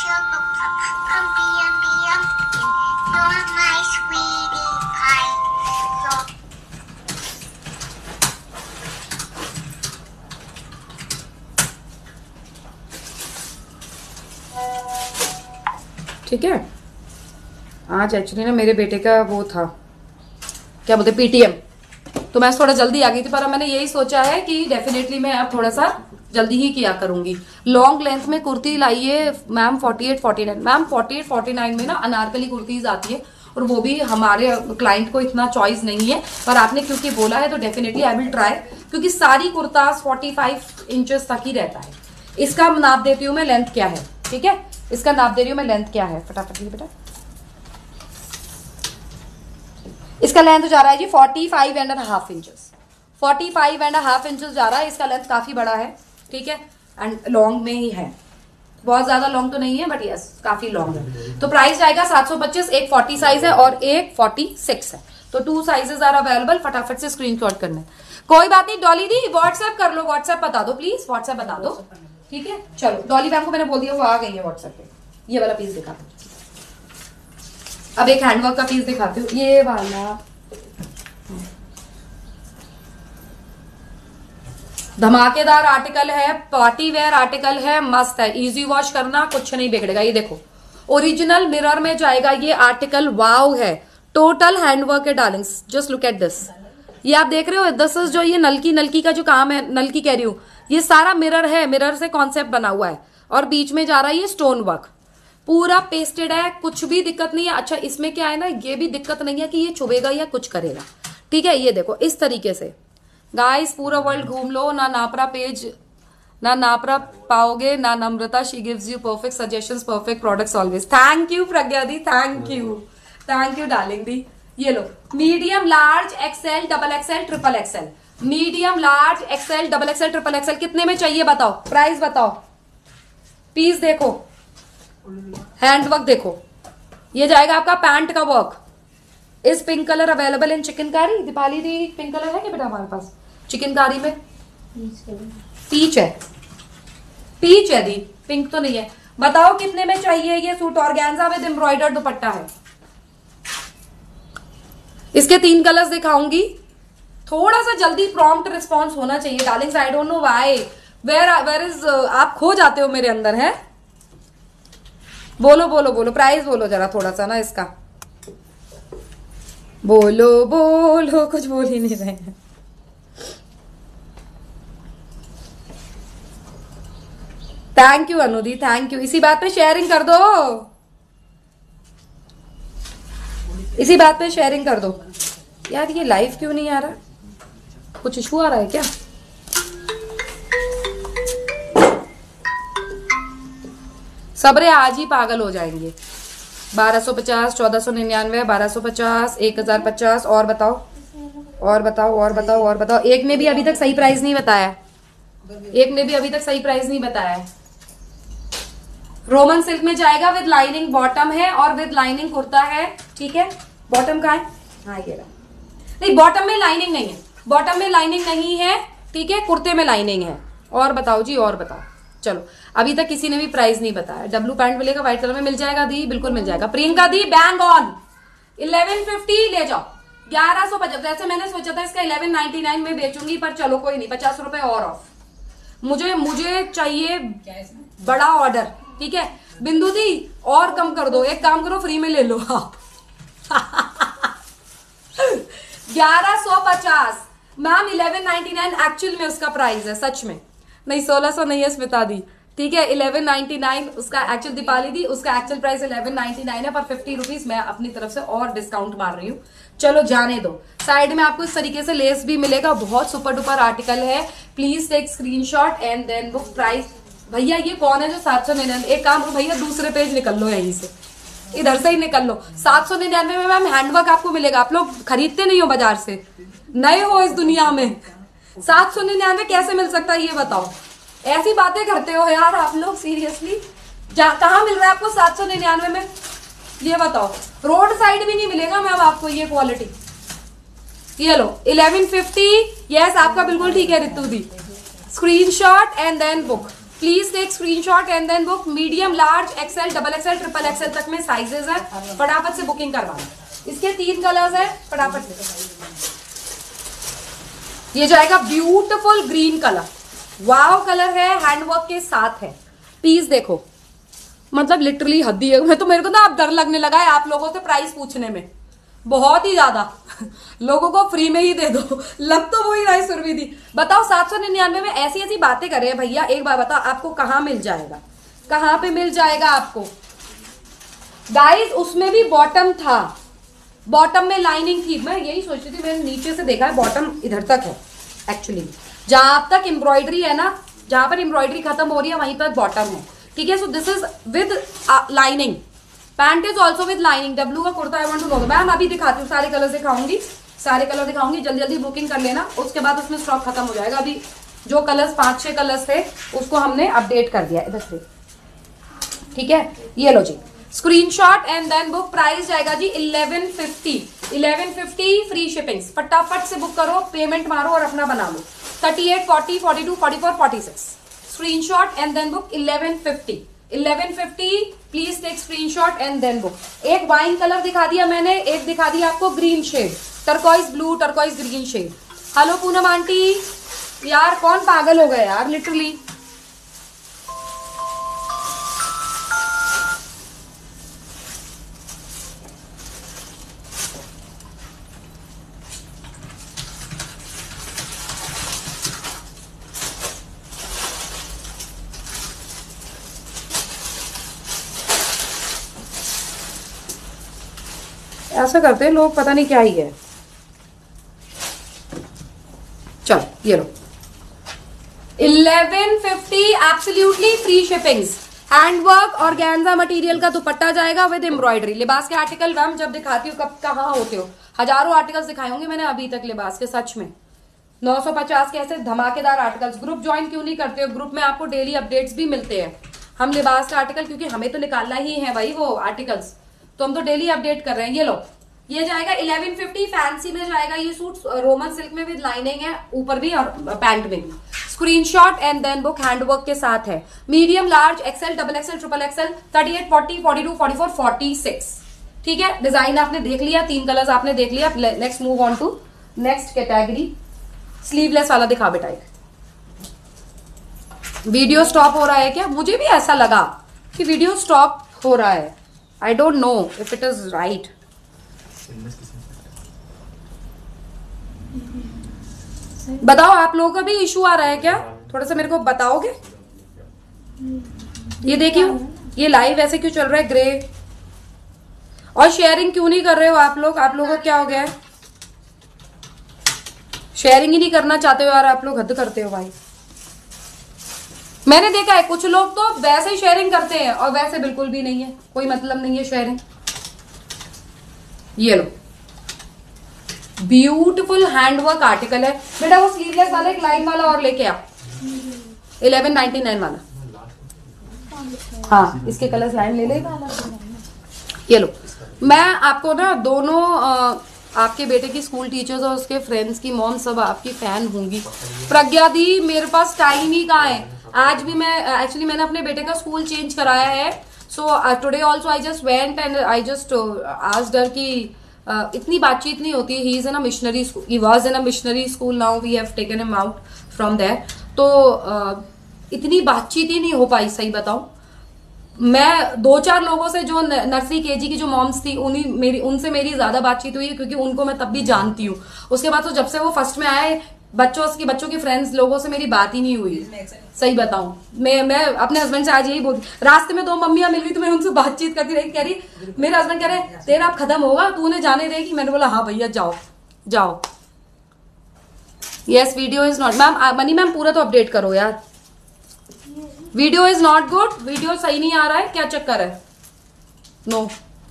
ठीक है, आज एक्चुअली ना मेरे बेटे का वो था, क्या बोलते, पीटीएम, तो मैं थोड़ा जल्दी आ गई थी, पर मैंने यही सोचा है कि डेफिनेटली मैं अब थोड़ा सा जल्दी ही किया करूंगी। लॉन्ग लेंथ में कुर्ती लाइए मैम 48-49, मैम 48-49 में ना अनारकली कुर्तीज आती है, और वो भी हमारे क्लाइंट को इतना चॉइस नहीं है, पर आपने क्योंकि बोला है तो डेफिनेटली आई विल ट्राई, क्योंकि सारी कुर्ताज 45 इंचेस तक ही रहता है। इसका नाप देती हूँ मैं, लेंथ क्या है, ठीक है, इसका नाप दे रही हूँ मैं, लेंथ क्या है फटाफट बेटा। इसका लेंथ जा रहा है जी 45.5 इंचेस, 45.5 इंचेस जा रहा है, इसका लेंथ काफी बड़ा है, ठीक है, एंड लॉन्ग में ही है, बहुत ज्यादा लॉन्ग तो नहीं है, बट यस काफी लॉन्ग है। तो प्राइस जाएगा 725, एक 40 साइज है और एक 46 है, तो 2 साइजेस आर अवेलेबल। फटाफट से स्क्रीनशॉट करना है, कोई बात नहीं। डॉली दी व्हाट्सएप कर लो, व्हाट्सएप बता दो प्लीज, व्हाट्सएप बता दो, ठीक है। चलो डॉली मैम को मैंने बोल दिया, वो आ गई है व्हाट्सएप पे। ये वाला पीस दिखा दो, अब एक हैंडवर्क का पीस दिखाती हूँ, ये वाला धमाकेदार आर्टिकल है, पार्टी वेयर आर्टिकल है, मस्त है, इजी वॉश करना, कुछ नहीं बिगड़ेगा। ये देखो ओरिजिनल मिरर में जाएगा ये आर्टिकल, वाव है, टोटल हैंडवर्क है darlings, just look at this. ये आप देख रहे हो, दिस इज जो ये नलकी का जो काम है, नलकी कह रही हूँ, ये सारा मिरर है, मिरर से कॉन्सेप्ट बना हुआ है, और बीच में जा रहा है ये स्टोन वर्क, पूरा पेस्टेड है, कुछ भी दिक्कत नहीं है। अच्छा इसमें क्या है ना, ये भी दिक्कत नहीं है कि ये चुभेगा या कुछ करेगा, ठीक है। ये देखो इस तरीके से गाइस, पूरा वर्ल्ड घूम लो, ना नापरा पेज, ना नापरा पाओगे, ना Namrata, she gives you perfect suggestions, perfect products always. Thank you Pragya दी, थैंक यू डार्लिंग दी। ये लो medium, large, XL, double XL, triple XL, medium, large, XL, double XL, triple XL, कितने में चाहिए बताओ, प्राइस बताओ, पीस देखो, हैंडवर्क देखो, ये जाएगा आपका पैंट का वर्क। इस pink colour available in chikankari, Deepali दी पिंक कलर है क्या बेटा हमारे पास चिकनकारी में? पीच है, पीच है दी, पिंक तो नहीं है। बताओ कितने में चाहिए ये suit, organza with embroidered dupatta है, इसके 3 कलर्स दिखाऊंगी। थोड़ा सा जल्दी प्रॉम्प्ट रिस्पॉन्स होना चाहिए darlings, I don't know why, where is, आप खो जाते हो मेरे अंदर है। बोलो बोलो बोलो, प्राइस बोलो जरा थोड़ा सा ना इसका, बोलो बोलो, कुछ बोल ही नहीं रहे हैं। थैंक यू अनुदी, थैंक यू। इसी बात पे शेयरिंग कर दो, इसी बात पे शेयरिंग कर दो। यार ये लाइव क्यों नहीं आ रहा, कुछ इशू आ रहा है क्या? सबरे आज ही पागल हो जाएंगे। 1250, 1499, 1250, 1050, और बताओ और बताओ और बताओ और बताओ। एक ने भी अभी तक सही प्राइस नहीं बताया, एक ने भी अभी तक सही प्राइस नहीं बताया। रोमन सिल्क में जाएगा, विद लाइनिंग बॉटम है और विद लाइनिंग कुर्ता है, ठीक है। बॉटम कहाँ है? हाँ ये रहा। नहीं बॉटम में लाइनिंग नहीं है, बॉटम में लाइनिंग नहीं है, ठीक है, कुर्ते में लाइनिंग है। और बताओ जी, और बताओ। चलो अभी तक किसी ने भी प्राइस नहीं बताया। डब्लू पैंट मिलेगा, व्हाइट कलर में मिल जाएगा दी, बिल्कुल मिल जाएगा। प्रियंका दी बैंग ऑन, 1150 ले जाओ। 1150, वैसे मैंने सोचा था इसका 1199 में बेचूंगी, पर चलो कोई नहीं, 50 रुपए और ऑफ। मुझे चाहिए बड़ा ऑर्डर, ठीक है। बिंदु दी और कम कर दो, एक काम करो फ्री में ले लो। 1150 मैम, 1199 एक्चुअल में उसका प्राइस है, सच में नहीं। 1600 नहीं है स्मिता दी, ठीक है। 1199 उसका एक्चुअल, दीपाली दी उसका एक्चुअल प्राइस 1199 है, पर 50 रुपीज मैं अपनी तरफ से और डिस्काउंट मार रही हूँ। चलो जाने दो। साइड में आपको इस तरीके से लेस भी मिलेगा, बहुत सुपर डुपर आर्टिकल है। Please take screenshot and then book price. भैया ये कौन है जो 799? एक काम करो भैया, दूसरे पेज निकल लो, यहीं से इधर से ही निकल लो। 799 में मैम हैंडवर्क आपको मिलेगा। आप लोग खरीदते नहीं हो बाजार से, नए हो इस दुनिया में। 799 कैसे मिल सकता है ये बताओ? ऐसी बातें करते हो यार आप लोग, सीरियसली। कहाँ मिल रहा है आपको 799 में, ये बताओ? रोड साइड भी नहीं मिलेगा मैम आपको ये क्वालिटी। ये लो 1150, यस आपका बिल्कुल ठीक है रितु दी। Screenshot and then book, please take screenshot and then book. Medium, large, XL, double XL, triple XL तक में साइजेस है, फटाफट से बुकिंग करवाना। इसके 3 कलर्स है, फटाफट से। ये जाएगा beautiful green colour, wow colour है, हैंडवर्क के साथ है। पीस देखो, मतलब लिटरली हद्दी है। मैं तो, मेरे को ना अब डर लगने लगा है आप लोगों से प्राइस पूछने में, बहुत ही ज्यादा। लोगों को फ्री में ही दे दो, लग तो वही रहा है सुरभि दी। बताओ 799 में ऐसी ऐसी बातें कर रहे हैं भैया। एक बार बताओ आपको कहाँ मिल जाएगा, कहाँ पे मिल जाएगा आपको गाइस? उसमें भी बॉटम था, बॉटम में लाइनिंग थी। मैं यही सोच रही थी, मैंने नीचे से देखा है बॉटम इधर तक है एक्चुअली, जहां तक एम्ब्रॉयडरी है ना, जहां पर एम्ब्रॉयडरी खत्म हो रही है वहीं तक बॉटम है, ठीक है। So this is with lining, pant is also with lining. W का kurta I want to know. Ma'am अभी दिखाती हूँ, सारे कलर दिखाऊंगी, सारे कलर दिखाऊंगी। जल्दी जल्दी बुकिंग कर लेना, उसके बाद उसमें स्टॉक खत्म हो जाएगा। अभी जो कलर्स 5-6 कलर्स थे उसको हमने अपडेट कर दिया इधर से, ठीक है। ये लो जी, screenshot and then book. Price जाएगा जी 1150, 1150 फ्री शिपिंग। फटाफट से बुक करो, पेमेंट मारो और अपना बना लो। 38, 40, 42, 44, 46। Screenshot and then book 1150, 1150। Please take screenshot and then book. एक वाइन कलर दिखा दिया मैंने, एक दिखा दिया आपको green shade, turquoise blue, turquoise green shade. Hello Poonam aunty, यार कौन पागल हो गया यार लिटरली। ऐसा करते हैं लोग, पता नहीं क्या ही है। चलो ये लो 1150 एब्सोल्युटली फ्री शिपिंग्स। हैंडवर्क और ऑर्गेन्जा मटेरियल का दुपट्टा जाएगा विद एम्ब्रॉयडरी। लिबास के आर्टिकल मैम जब दिखाती हूँ, कब कहाँ होते हो, हजारों आर्टिकल्स दिखाए होंगे मैंने अभी तक लिबास के, सच में 950 के ऐसे धमाकेदार आर्टिकल्स। ग्रुप ज्वाइन क्यों नहीं करते हो? ग्रुप में आपको डेली अपडेट्स भी मिलते हैं। हम लिबास का आर्टिकल, क्योंकि हमें तो निकालना ही है भाई वो आर्टिकल्स, तो हम तो डेली अपडेट कर रहे हैं। ये लो, ये जाएगा 1150 फैंसी में जाएगा ये सूट, रोमन सिल्क में विद लाइनिंग है ऊपर भी और पैंट में भी। Screenshot and then book, handwork के साथ है। Medium, large, XL, double XL, triple XL, 38, 40, 42, 44, 46। ठीक है, डिजाइन आपने देख लिया, 3 कलर्स आपने देख लिया। Next move on to next category. Sleeveless वाला दिखा बेटा। वीडियो स्टॉप हो रहा है क्या? मुझे भी ऐसा लगा कि वीडियो स्टॉप हो रहा है। I don't know if it is right. बताओ आप लोगों का भी इशू आ रहा है क्या? थोड़ा सा मेरे को बताओगे? ये देखिए, ये लाइव ऐसे क्यों चल रहा है ग्रे? और शेयरिंग क्यों नहीं कर रहे हो आप लोग? आप लोगों को क्या हो गया है? शेयरिंग ही नहीं करना चाहते हो यार आप लोग, हद करते हो भाई। मैंने देखा है कुछ लोग तो वैसे ही शेयरिंग करते हैं और वैसे बिल्कुल भी नहीं है, कोई मतलब नहीं है शेयरिंग। ये लो, ब्यूटीफुल हैंडवर्क आर्टिकल है बेटा। वो स्लीवलेस वाला एक लाइन वाला और लेके आ, 1199 वाला। हाँ, इसके कलर्स लाइन ले लेगा। ये लो, मैं आपको ना दोनों आपके बेटे की स्कूल टीचर्स और उसके फ्रेंड्स की मॉम सब आपकी फैन होंगी। प्रज्ञा दी, मेरे पास टाइम ही कहाँ है। आज भी मैं एक्चुअली मैंने अपने बेटे का स्कूल चेंज कराया है। So today also I just went and I just asked her कि इतनी बातचीत नहीं होती। He is in a missionary school, he was in a missionary school, now we have taken him out from there. तो इतनी बातचीत ही नहीं हो पाई, सही बताऊं। मैं 2-4 लोगों से जो नर्सरी केजी की जो मॉम्स थी उनसे मेरी ज्यादा बातचीत हुई है, क्योंकि उनको मैं तब भी जानती हूँ। उसके बाद तो जब से वो फर्स्ट में आए, बच्चों के फ्रेंड्स लोगों से मेरी बात ही नहीं हुई, सही बताऊं। मैं अपने हस्बैंड से आज यही बोलती, रास्ते में 2 मम्मियां मिल गई तो मैं उनसे बातचीत करती रही। कह रही, मेरे हस्बैंड कह रहे तेरा अब खत्म होगा, तू उन्हें जाने देगी? मैंने बोला हाँ भैया जाओ जाओ। Yes, video is not, ma'am Mani ma'am पूरा तो अपडेट करो यार। Video is not good, video सही नहीं आ रहा है, क्या चक्कर है? नो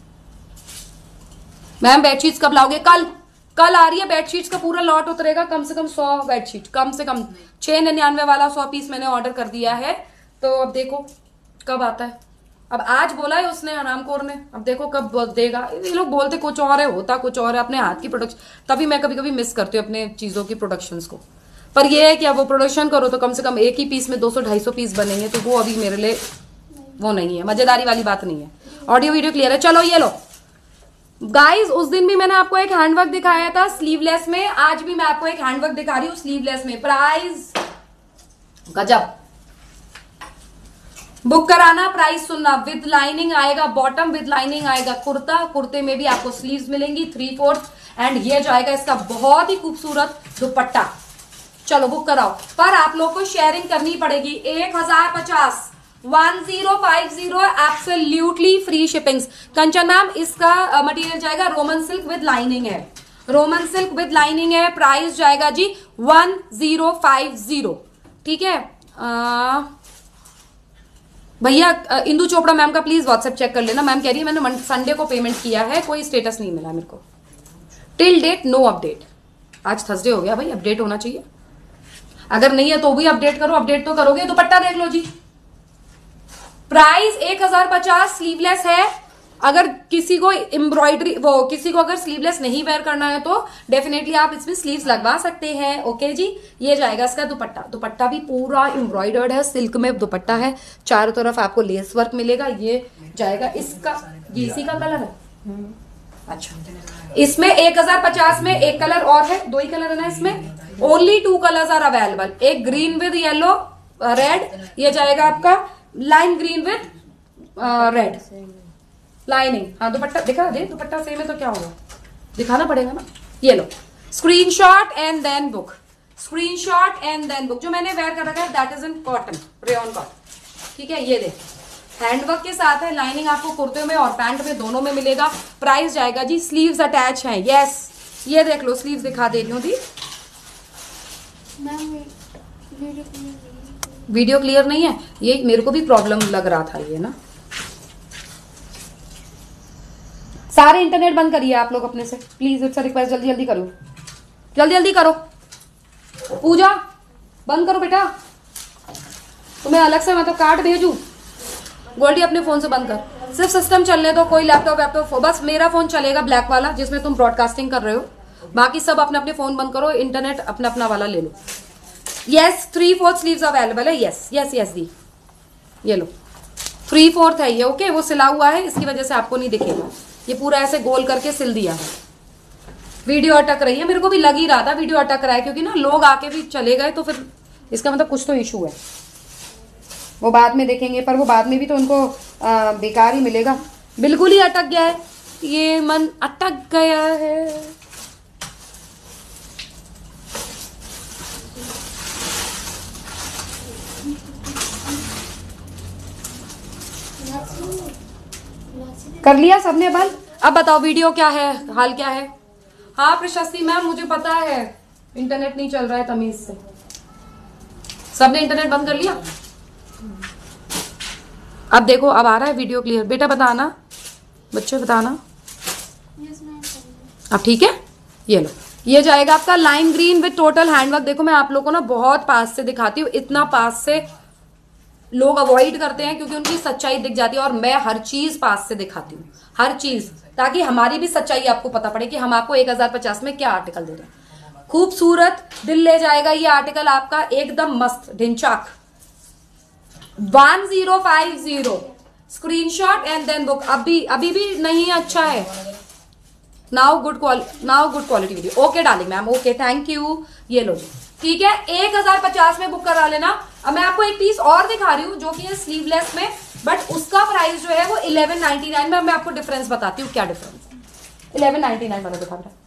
मैम, बेडशीट्स कब लाओगे? कल आ रही है बेडशीट्स का पूरा लॉट उतरेगा, कम से कम 100 बेडशीट, कम से कम 699 वाला 100 पीस मैंने ऑर्डर कर दिया है। तो अब देखो कब आता है। अब आज बोला है उसने, हरामखोर ने, अब देखो कब देगा। ये लोग बोलते कुछ और है, होता कुछ और है। अपने हाथ की प्रोडक्शन, तभी मैं कभी कभी मिस करती हूँ अपने चीजों की प्रोडक्शंस को। पर ये है कि अब वो प्रोडक्शन करो तो कम से कम एक ही पीस में 200-250 पीस बनेंगे, तो वो अभी मेरे लिए वो नहीं है, मजेदारी वाली बात नहीं है। ऑडियो वीडियो क्लियर है? चलो ये लो गाइज, उस दिन भी मैंने आपको एक हैंडवर्क दिखाया था स्लीवलेस में, आज भी मैं आपको एक हैंडवर्क दिखा रही हूँ स्लीवलेस में। प्राइस गजब, बुक कराना, प्राइस सुनना। विद लाइनिंग आएगा, बॉटम विद लाइनिंग आएगा, कुर्ता, कुर्ते में भी आपको स्लीव्स मिलेंगी 3/4 एंड ये जाएगा इसका बहुत ही खूबसूरत दुपट्टा। चलो बुक कराओ, पर आप लोग को शेयरिंग करनी पड़ेगी। 1050 1050 absolutely free shippings. Kanchan ma'am, इसका मटेरियल जाएगा रोमन सिल्क विद लाइनिंग है, रोमन सिल्क विद लाइनिंग है। प्राइस जाएगा जी 1050, ठीक है भैया। इंदु चोपड़ा मैम का प्लीज व्हाट्सएप चेक कर लेना। मैम कह रही है मैंने संडे को पेमेंट किया है, कोई स्टेटस नहीं मिला मेरे को टिल डेट, नो अपडेट। आज थर्सडे हो गया भाई, अपडेट होना चाहिए। अगर नहीं है तो भी अपडेट करो, अपडेट तो करोगे। दुपट्टा देख लो जी, प्राइस 1050 स्लीवलेस है। अगर किसी को एम्ब्रॉयडरी किसी को अगर स्लीवलेस नहीं वेयर करना है तो डेफिनेटली आप इसमें स्लीव्स लगवा सकते हैं। ओके जी, ये जाएगा इसका दुपट्टा। दुपट्टा भी पूरा एम्ब्रॉयडर्ड है, सिल्क में दुपट्टा है, चारों तरफ आपको लेस वर्क मिलेगा। ये जाएगा इसका, ये इसी का कलर है। अच्छा, इसमें 1050 में एक कलर और है, 2 ही कलर है ना इसमें। ओनली 2 कलर्स आर अवेलेबल, एक ग्रीन विद येलो रेड, ये जाएगा आपका lime green with red lining. हाँ दुपट्टा दिखा दे, दुपट्टा सेम है तो क्या होगा, दिखाना पड़ेगा ना। ये लो, screenshot and then book, screenshot and then book. जो मैंने वेयर कर रखा है that is in cotton, rayon cotton, ठीक है। ये देख हैंडवर्क के साथ है, लाइनिंग आपको कुर्ते में और पैंट में दोनों में मिलेगा। प्राइस जाएगा जी, स्लीव्स अटैच हैं, यस ये देख लो, स्लीव्स दिखा दे रही हूँ दी। वीडियो क्लियर नहीं है, ये मेरे को भी प्रॉब्लम लग रहा था ये ना। सारे इंटरनेट बंद करिए आप लोग अपने से प्लीज, इट्स अ रिक्वेस्ट, जल्दी जल्दी करो, जल्दी जल्दी करो। पूजा बंद करो बेटा, तुम्हें अलग से मतलब कार्ड भेजू। गोल्डी अपने फोन से बंद कर, सिर्फ सिस्टम चलने दो, कोई लैपटॉप बस मेरा फोन चलेगा ब्लैक वाला जिसमें तुम ब्रॉडकास्टिंग कर रहे हो, बाकी सब अपने अपने फोन बंद करो, इंटरनेट अपना अपना वाला ले लो। यस 3/4 स्लीव्स अवेलेबल है, यस यस यस दी, ये लो 3/4 है ये, ओके वो सिला हुआ है इसकी वजह से आपको नहीं दिखेगा। ये पूरा ऐसे गोल करके सिल दिया है। वीडियो अटक रही है, मेरे को भी लग ही रहा था वीडियो अटक रहा है, क्योंकि ना लोग आके भी चले गए तो फिर इसका मतलब कुछ तो इशू है। वो बाद में देखेंगे, पर वो बाद में भी तो उनको बेकार ही मिलेगा। बिल्कुल ही अटक गया है, ये मन अटक गया है। कर लिया सबने बंद। अब बताओ वीडियो क्या है, हाल क्या है? हाँ प्रशस्ति मैम मुझे पता है, इंटरनेट नहीं चल रहा है तमीज से। सबने इंटरनेट बंद कर लिया? अब देखो अब आ रहा है वीडियो क्लियर। बेटा बताना, बच्चे बताना। अब ठीक है, ये लो, ये जाएगा आपका lime green with total handwork. देखो मैं आप लोगों को ना बहुत पास से दिखाती हूँ, इतना पास से लोग अवॉइड करते हैं क्योंकि उनकी सच्चाई दिख जाती है, और मैं हर चीज पास से दिखाती हूँ, हर चीज, ताकि हमारी भी सच्चाई आपको पता पड़े कि हम आपको 1050 में क्या आर्टिकल दे रहे हैं। खूबसूरत दिल ले जाएगा ये आर्टिकल आपका, एकदम मस्त ढिंचाक। 1050 स्क्रीनशॉट एंड देन बुक। अभी भी नहीं अच्छा है। Now good quality video. Okay darling ma'am, okay thank you. ये लो जी, ठीक है, 1050 में बुक करा लेना। अब मैं आपको एक पीस और दिखा रही हूँ जो कि है स्लीवलेस में, बट उसका प्राइस जो है वो 1199 में। मैं आपको डिफरेंस बताती हूँ क्या डिफरेंस है। 1199 वाला दिखा रहा,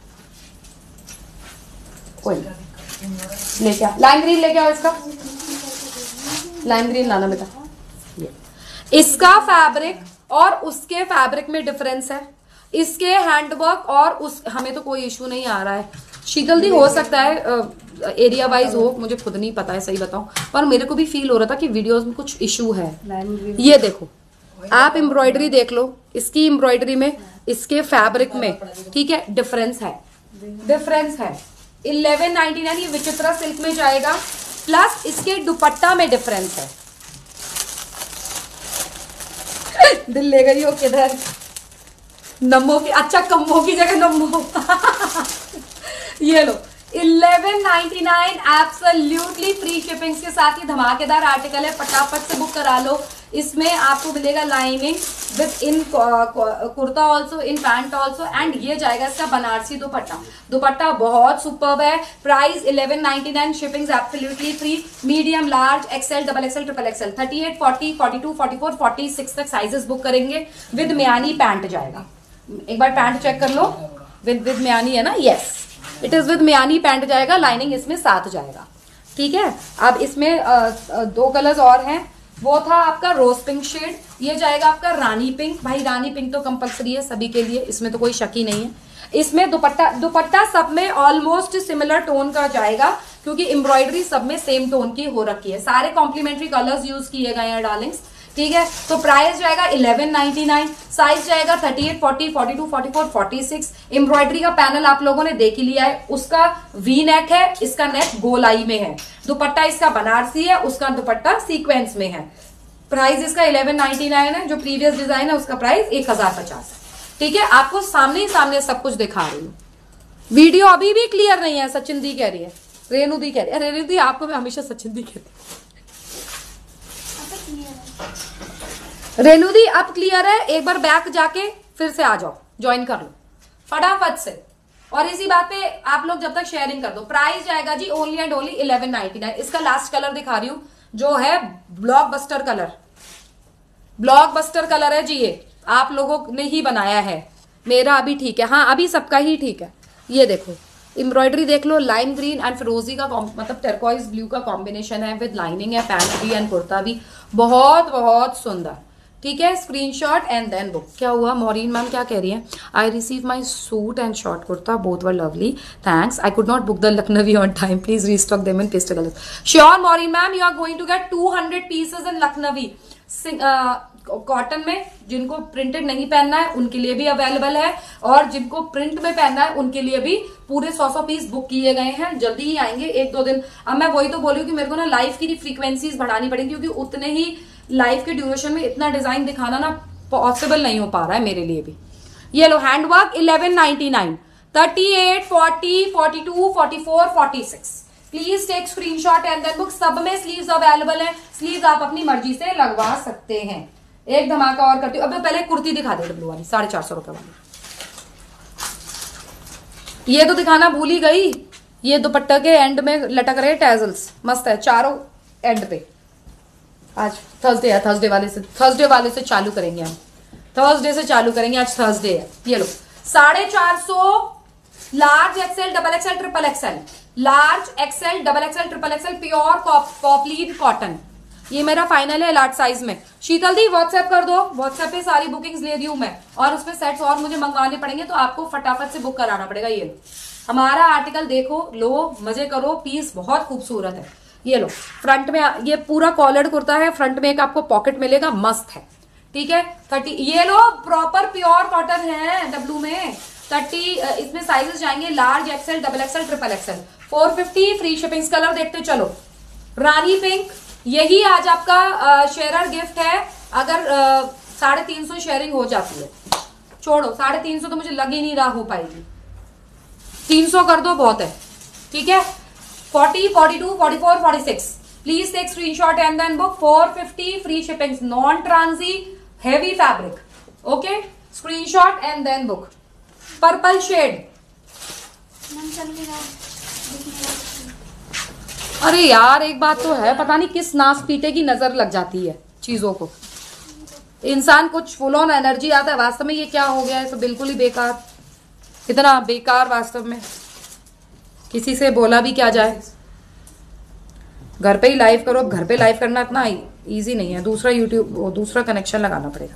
कोई लेके आ, लाइम ग्रीन लेके आओ, इसका लाइम ग्रीन लाना बेटा। ये इसका फैब्रिक और उसके फैब्रिक में डिफरेंस है, इसके हैंडवर्क और उस, हमें तो कोई इशू नहीं आ रहा है। शीतल दी हो सकता है एरिया वाइज हो, मुझे खुद नहीं पता है सही बताऊं, पर मेरे को भी फील हो रहा था कि वीडियोस में कुछ इशू है। ये देखो आप एम्ब्रॉयडरी देख लो, इसकी एम्ब्रॉयडरी में, इसके फैब्रिक में, ठीक है, डिफरेंस है, डिफरेंस है। 1199 ये विचित्रा सिल्क में जाएगा, प्लस इसके दुपट्टा में डिफरेंस है। दिल ले गई हो किधर? नमो की, अच्छा कम्बो की जगह नमो। ये लो 1199 एब्सोल्युटली फ्री शिपिंग के साथ ही धमाकेदार आर्टिकल है, फटाफट से बुक करा लो। इसमें आपको मिलेगा lining with in kurta also, in pant also, and ये जाएगा इसका बनारसी दुपट्टा। दुपट्टा बहुत सुपर्ब है। Price 1199, shipping absolutely free. Medium, large, XL, double XL, triple XL, 38, 40, 42, 44, 46 तक साइजेस बुक करेंगे। विद म्यानी पैंट जाएगा, एक बार पैंट चेक कर लो, विद म्यानी है ना, यस इट इज विद म्यानी पैंट जाएगा, लाइनिंग इसमें साथ जाएगा, ठीक है। अब इसमें दो कलर्स और हैं, वो था आपका रोज पिंक शेड, ये जाएगा आपका रानी पिंक। भाई रानी पिंक तो कंपलसरी है सभी के लिए, इसमें तो कोई शक ही नहीं है। इसमें दुपट्टा सब में ऑलमोस्ट सिमिलर टोन का जाएगा, क्योंकि एम्ब्रॉयडरी सब में सेम टोन की हो रखी है, सारे कॉम्प्लीमेंट्री कलर्स यूज किए गए हैं डार्लिंग्स, ठीक है। तो प्राइस जाएगा 1199, साइज जाएगा 38, 40, 42, 44, 46। एम्ब्रॉयडरी का पैनल आप लोगों ने देख ही लिया है, उसका वी नेक है, इसका नेक गोलाई में है। दुपट्टा इसका बनारसी है, उसका दुपट्टा सीक्वेंस में है। प्राइस इसका 1199 है, जो प्रीवियस डिजाइन है उसका प्राइस 1050 है, ठीक है। आपको सामने ही सामने सब कुछ दिखा रही हूँ। वीडियो अभी भी क्लियर नहीं है, सचिन दी कह रही है, रेणु दी कह रही है। रेणु दी आपको मैं हमेशा सचिन दी कहती हूँ। रेणु दी अब क्लियर है, एक बार बैक जाके फिर से आ जाओ, ज्वाइन कर लो फटाफट से। और इसी बात पे आप लोग जब तक शेयरिंग कर दो। प्राइस जाएगा जी ओनली एंड ओनली 1199। इसका लास्ट कलर दिखा रही हूं जो है ब्लॉकबस्टर कलर, ब्लॉकबस्टर कलर है जी, ये आप लोगों ने ही बनाया है, मेरा अभी ठीक है, हाँ अभी सबका ही ठीक है। ये देखो एम्ब्रॉयडरी देख लो, लाइम ग्रीन एंड फिरोजी का मतलब टर्कोइज ब्लू का कॉम्बिनेशन है, विद लाइनिंग है, पैंट भी एंड कुर्ता भी, बहुत बहुत सुंदर, ठीक है। Screenshot and then book. क्या हुआ मॉरीन मैम क्या कह रही है? I receive my suit and short kurta, both were lovely, thanks. I could not book the Lucknowi on time, please restock them in pastel colours. Sure Maureen ma'am, you are going to get 200 pieces in Lucknowi cotton में। जिनको printed नहीं पहनना है उनके लिए भी available है, और जिनको प्रिंट में पहनना है उनके लिए भी पूरे 100 पीस बुक किए गए हैं, जल्दी ही आएंगे, 1-2 दिन। अब मैं वही तो बोल रही हूँ कि मेरे को ना लाइव की फ्रीक्वेंसीज बढ़ानी पड़ेगी, क्योंकि उतने ही लाइव के ड्यूरेशन में इतना डिजाइन दिखाना ना पॉसिबल नहीं हो पा रहा है मेरे लिए भी। ये लो handwork 1199, 38, 40, 42, 44, 46। Please take screenshot and then book. सब में स्लीव्स अवेलेबल है, स्लीव्स आप अपनी मर्जी से लगवा सकते हैं, एक धमाका और करती हूँ। अब पहले कुर्ती दिखा दे डब्लू वाली 450 रुपए वाली। ये तो दिखाना भूल ही गई, ये दुपट्टा के एंड में लटक रहे टैजल्स, मस्त है चारों एंड पे। आज थर्सडे है, थर्सडे वाले से चालू करेंगे हम, थर्सडे से चालू करेंगे, आज थर्सडे है। ये लो 450 large XL double XL triple XL, large XL double XL triple XL pure poplin cotton. ये मेरा फाइनल है लार्ज साइज में। शीतल दी व्हाट्सएप कर दो, व्हाट्सएप पे सारी बुकिंग्स ले दी हूं मैं, और उसमें सेट्स और मुझे मंगवाने पड़ेंगे तो आपको फटाफट से बुक कराना पड़ेगा। ये लो हमारा आर्टिकल देखो, लो मजे करो, पीस बहुत खूबसूरत है। ये लो फ्रंट में ये पूरा कॉलर्ड कुर्ता है, फ्रंट में एक आपको पॉकेट मिलेगा, मस्त है। ठीक है 30, ये लो प्रॉपर प्योर कॉटन है डब्लू में। 30 इसमें साइजेस जाएंगे large XL double XL triple XL. 450 free shipping. Colour देखते चलो, रानी पिंक, यही आज आपका शेयरर गिफ्ट है। अगर 350 शेयरिंग हो जाती है, छोड़ो 350 तो मुझे लग ही नहीं रहा हो पाएगी, 300 कर दो बहुत है। ठीक है 40, 42, 44, 46 please take screenshot and then book. 450 free shipping, non ट्रांसी, heavy fabric. Okay screenshot and then book. Purple shade, अरे यार एक बात तो है, पता नहीं किस नास पीटे की नजर लग जाती है चीजों को, इंसान कुछ फुल ऑन एनर्जी आता है, वास्तव में ये क्या हो गया है, तो बिल्कुल ही बेकार, इतना बेकार वास्तव में, किसी से बोला भी क्या जाए। घर पे ही लाइव करो, अब घर पे लाइव करना इतना इजी नहीं है, दूसरा यूट्यूब दूसरा कनेक्शन लगाना पड़ेगा।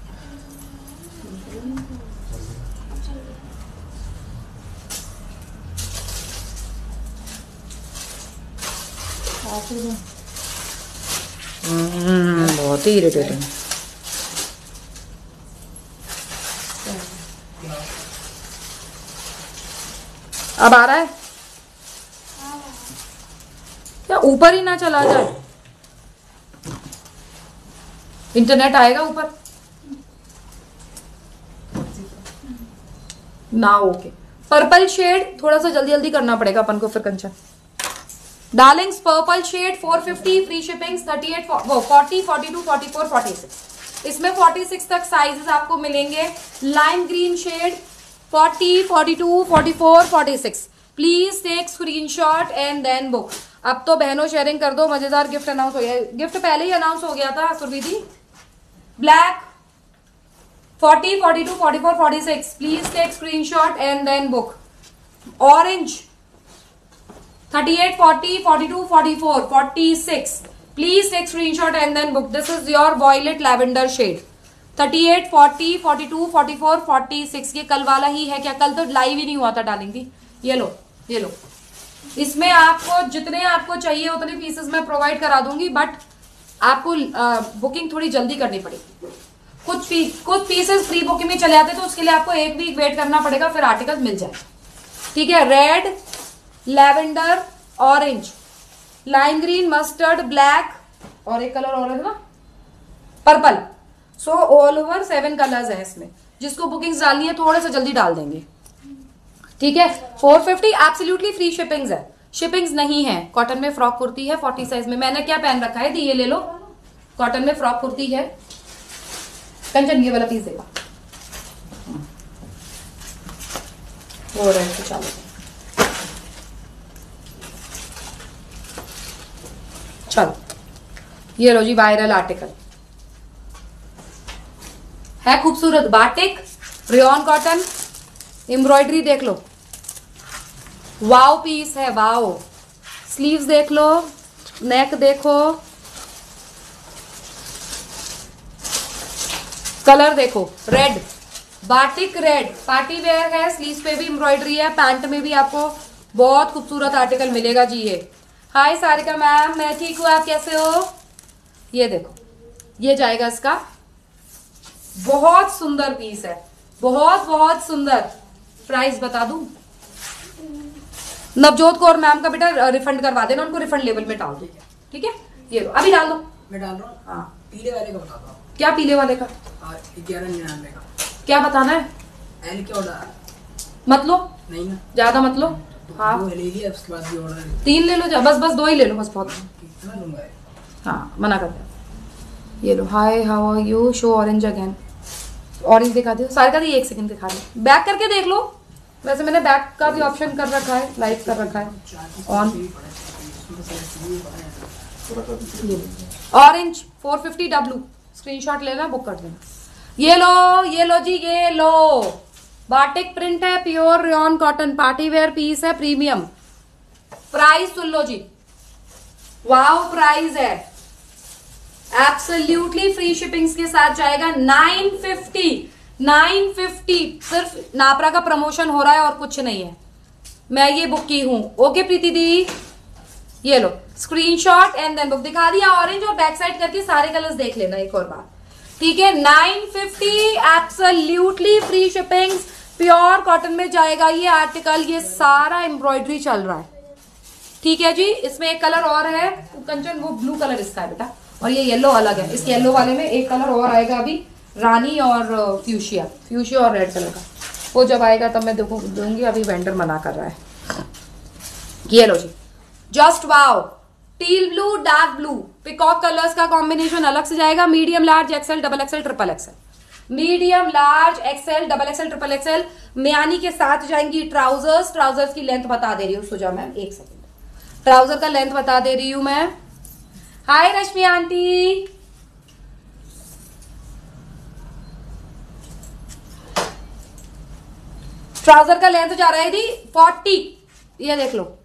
बहुत ही इरिटेटिंग। अब आ रहा है क्या? ऊपर ही ना चला जाए, इंटरनेट आएगा ऊपर ना। ओके पर्पल शेड थोड़ा सा जल्दी जल्दी करना पड़ेगा अपन को फिर Kanchan. Darlings purple shade 450 free shipping. 38 40 42 44 46 इसमें 46 तक साइजेस आपको मिलेंगे। Lime green shade 40 42 44 46 please take screenshot and then book. अब तो बहनों शेयरिंग कर दो, मजेदार गिफ्ट अनाउंस हो गया। गिफ्ट पहले ही अनाउंस हो गया था सुरभि दी। Black 40 42 44 46 please take screenshot and then book. Orange 38 40 42 44 46 please take screenshot and then book. This is your violet lavender shade 38 40 42 44 46 ये कल वाला ही है क्या? कल तो लाइव ही नहीं हुआ था डार्लिंग दी। ये लो ये लो, इसमें आपको जितने आपको चाहिए उतने पीसेस मैं प्रोवाइड करा दूंगी, बट आपको बुकिंग थोड़ी जल्दी करनी पड़ेगी। कुछ पीसेस फ्री बुकिंग में चले आते तो उसके लिए आपको एक वीक वेट करना पड़ेगा, फिर आर्टिकल मिल जाए। ठीक है red lavender orange lime green mustard black और एक कलर और है ना purple. So all over 7 colours है इसमें। जिसको बुकिंग्स डालनी है थोड़ा सा जल्दी डाल देंगे। ठीक है 450 एब्सोल्युटली फ्री शिपिंग्स है, शिपिंग्स नहीं है। कॉटन में फ्रॉक कुर्ती है 40 साइज में। मैंने क्या पहन रखा है दी, ये ले लो, कॉटन में फ्रॉक कुर्ती है। कंचन ये वाला पीस देगा वो रहे तो चलो चलो ये लो जी वायरल आर्टिकल है, खूबसूरत बाटिक रेयॉन कॉटन एम्ब्रॉयडरी देख लो, वाव पीस है वाव। स्लीव्स देख लो, नेक देखो, कलर देखो red batik red party wear है। स्लीव्स पे भी एम्ब्रॉयडरी है, पैंट में भी आपको बहुत खूबसूरत आर्टिकल मिलेगा जी। ये हाय सारिका मैम, मैं ठीक हूँ, आप कैसे हो? ये देखो ये जाएगा इसका, बहुत सुंदर पीस है, बहुत बहुत सुंदर। प्राइस बता दूं, नवजोत कौर मैम का बेटा रिफंड करवा देना, उनको रिफंड लेवल में डाल दो। ठीक है ये लो अभी डाल दो, मैं डाल रहा हूँ। हाँ पीले वाले का बता दो। क्या पीले वाले का? 1199 का। क्या बताना है? एल के ऑर्डर मत लो, नहीं ना ज्यादा मत लो। हाँ वो ले लिया, उसके बाद भी ऑर्डर 3 ले लो, बस 2 ही ले लो बस, बहुत। कितना लूंगा? हाँ मना कर ये लो, hi how are you, show orange again, orange दिखा दो सारे का, ये 1 सेकंड दिखा दो, बैक करके देख लो। वैसे मैंने बैक का भी ऑप्शन कर रखा है, लाइव कर रखा है ऑन। ऑरेंज 450W, स्क्रीनशॉट लेना, बुक कर देना। ये लो जी, ये लो, बाटिक प्रिंट है, pure rayon cotton, party wear piece है, प्रीमियम। प्राइस सुन लो जी, वाओ प्राइस है, एब्सोल्युटली फ्री शिपिंग्स के साथ जाएगा। 950 सिर्फ नापरा का प्रमोशन हो रहा है और कुछ नहीं है। मैं ये बुक की हूं। ओके प्रीति दी, ये लो स्क्रीनशॉट एंड देन बुक। दिखा दिया ऑरेंज, और बैक साइड करके सारे कलर्स देख लेना एक और बार, ठीक है। 950 absolutely free shippings, pure cotton में जाएगा ये आर्टिकल। ये सारा एम्ब्रॉयडरी चल रहा है, ठीक है जी। इसमें एक कलर और है कंचन, वो ब्लू कलर इसका है बेटा, और ये येलो अलग है। इस येलो वाले में एक कलर और आएगा अभी, रानी और फ्यूशिया और रेड कलर का, वो जब आएगा तब मैं देखो दूंगी। अभी वेंडर मना कर रहा है। ये लो जी, just wow, teal blue, dark blue, peacock colours का कॉम्बिनेशन अलग से जाएगा। Medium, large, XL, double XL, triple XL, medium, large, XL, double XL, triple XL. म्यानी के साथ जाएंगी ट्राउजर्स की लेंथ बता दे रही हूँ सुजा मैम, 1 सेकेंड, ट्राउजर का लेंथ बता दे रही हूं मैं। हाय रश्मि आंटी, ट्राउजर का लेंथ जा रहा है दी 40, ये देख लो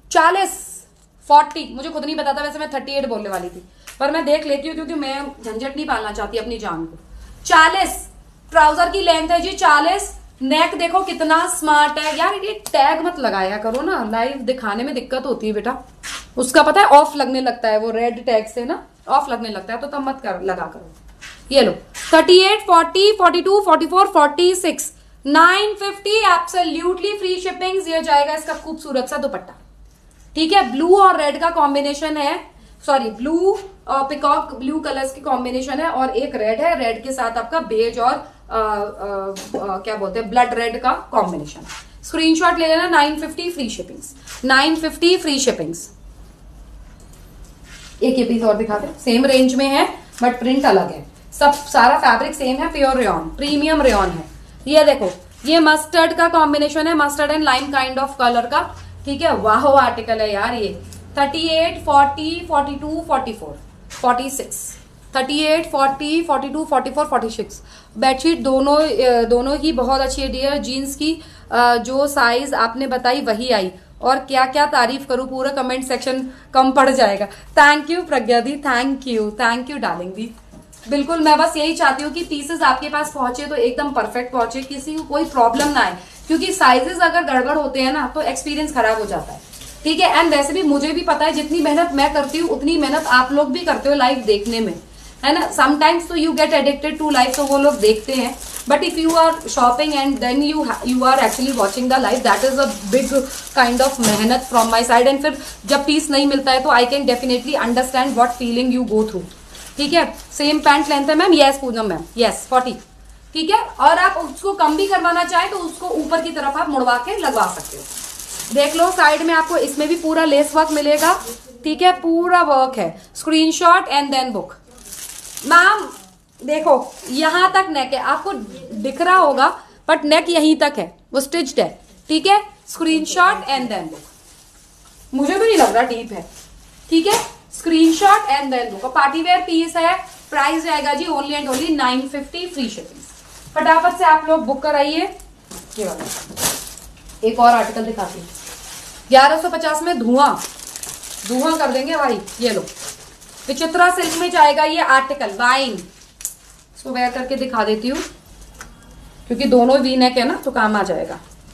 40, मुझे खुद नहीं पता था, वैसे मैं 38 बोलने वाली थी, पर मैं देख लेती हूँ क्योंकि मैं झंझट नहीं पालना चाहती अपनी जान को। 40 ट्राउजर की लेंथ है जी, 40। नेक देखो कितना स्मार्ट है यार, ये टैग मत लगाया करो ना, लाइव दिखाने में दिक्कत होती है बेटा। उसका पता है ऑफ लगने लगता है, वो रेड टैग से ना ऑफ लगने लगता है, तो तब मत लगा करो। ये लो 38, 40, 42, 44, 46, 950 एब्सोल्युटली फ्री शिपिंग्स। ये जाएगा इसका खूबसूरत सा दुपट्टा, ठीक है। ब्लू और रेड का कॉम्बिनेशन है, sorry blue peacock blue colours की कॉम्बिनेशन है, और एक रेड है, रेड के साथ आपका बेज और क्या बोलते हैं ब्लड रेड का कॉम्बिनेशन। स्क्रीनशॉट ले लेना। 950 फ्री शिपिंग्स, 950 फ्री शिपिंग्स। एक ये पीस और दिखाते हैं, सेम रेंज में है बट प्रिंट अलग है, सब सारा फैब्रिक सेम है, प्योर रेयॉन, प्रीमियम रेयॉन है। ये देखो, ये मस्टर्ड का कॉम्बिनेशन है, mustard and lime kind of colour का, ठीक है। वाह आर्टिकल है यार ये। 38, 40, 42, 44, 46, 38, 40, 42, 44, 46। बेडशीट दोनों ही बहुत अच्छी है डियर। जीन्स की जो साइज आपने बताई वही आई, और क्या क्या तारीफ करूं, पूरा कमेंट सेक्शन कम पड़ जाएगा। थैंक यू प्रज्ञा दी, थैंक यू डार्लिंग दी। बिल्कुल, मैं बस यही चाहती हूँ कि पीसेस आपके पास पहुंचे तो एकदम परफेक्ट पहुंचे, किसी को कोई प्रॉब्लम ना आए, क्योंकि साइजेस अगर गड़बड़ होते हैं ना तो एक्सपीरियंस खराब हो जाता है, ठीक है। एंड वैसे भी मुझे भी पता है, जितनी मेहनत मैं करती हूँ उतनी मेहनत आप लोग भी करते हो लाइव देखने में, है ना। समटाइम्स तो you get addicted to live, तो वो लोग देखते हैं, but if you are shopping and then you are actually watching the live, that is a big kind of मेहनत फ्रॉम माई साइड। एंड फिर जब पीस नहीं मिलता है तो I can definitely understand what feeling you go through, ठीक है। Same pant length है ma'am, yes Poonam ma'am, yes 40, ठीक है। और आप उसको कम भी करवाना चाहें तो उसको ऊपर की तरफ आप मुड़वा के लगवा सकते हो। देख लो साइड में आपको इसमें भी पूरा लेस वर्क मिलेगा, ठीक है, पूरा वर्क है। Screenshot and then book. Ma'am देखो यहां तक नेक है, आपको दिख रहा होगा बट नेक यहीं तक है, वो स्टिच्ड है, ठीक है। Screenshot and then book. मुझे भी नहीं लग रहा डीप है, ठीक है। Screenshot and then book. Party wear piece है, प्राइस जाएगा जी only and only 950 free shipping. फटाफट से आप लोग बुक कराइए। ये वाला एक और आर्टिकल दिखाती हूँ, 1150 में धुआं कर देंगे भाई। ये लो विचित्रा सिल्क में जाएगा ये आर्टिकल, वाइन। इसको वेयर करके दिखा देती हूँ क्योंकि दोनों वी नेक है ना तो काम आ जाएगा।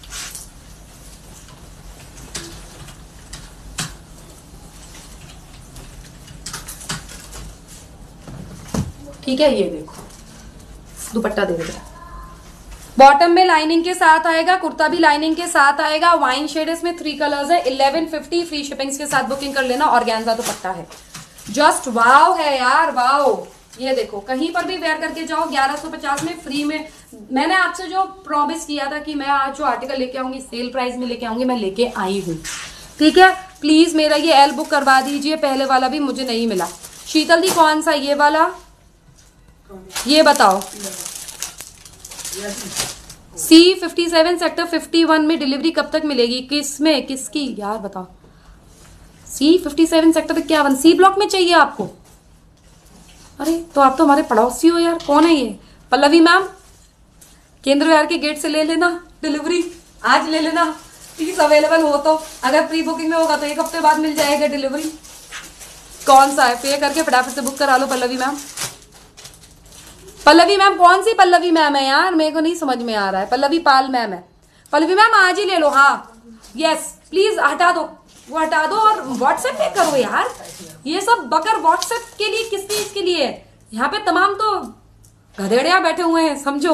ठीक है, ये देखो दुपट्टा दे देगा, बॉटम में लाइनिंग के साथ आएगा, कुर्ता भी लाइनिंग के साथ आएगा। वाइन शेड इसमें 3 कलर्स है, 1150 फ्री शिपिंग्स के साथ बुकिंग कर लेना। ऑर्गेन्जा दुपट्टा है, जस्ट वाव है यार, वाव। ये देखो कहीं पर भी वेयर करके जाओ 1150 में फ्री में। मैंने आपसे जो प्रॉमिस किया था कि मैं आज जो आर्टिकल लेके आऊंगी सेल प्राइस में लेके आऊंगी, मैं लेके आई हूँ, ठीक है। प्लीज मेरा ये एल बुक करवा दीजिए, पहले वाला भी मुझे नहीं मिला। शीतल दी कौन सा, ये वाला ये बताओ C57 सेक्टर 51 में डिलीवरी कब तक मिलेगी? किस में, किसकी यार बताओ। C57 सेक्टर 51 C ब्लॉक में चाहिए आपको? अरे तो आप तो हमारे पड़ोसी हो यार। कौन है ये? पल्लवी मैम, केंद्र विहार के गेट से ले लेना डिलीवरी, आज ले लेना प्लीज, अवेलेबल हो तो। अगर प्री बुकिंग में होगा तो 1 हफ्ते बाद मिल जाएगा डिलीवरी। कौन सा है? पे करके फटाफट से बुक करा लो पल्लवी मैम। पल्लवी मैम कौन सी पल्लवी मैम है यार, मेरे को नहीं समझ में आ रहा है। पल्लवी पाल मैम है। पल्लवी मैम आज ही ले लो। हाँ यस प्लीज हटा दो, वो हटा दो और व्हाट्सएप पे करो यार। ये सब बकर व्हाट्सएप के लिए किस चीज के लिए है? यहाँ पे तमाम तो गधेड़िया बैठे हुए हैं समझो।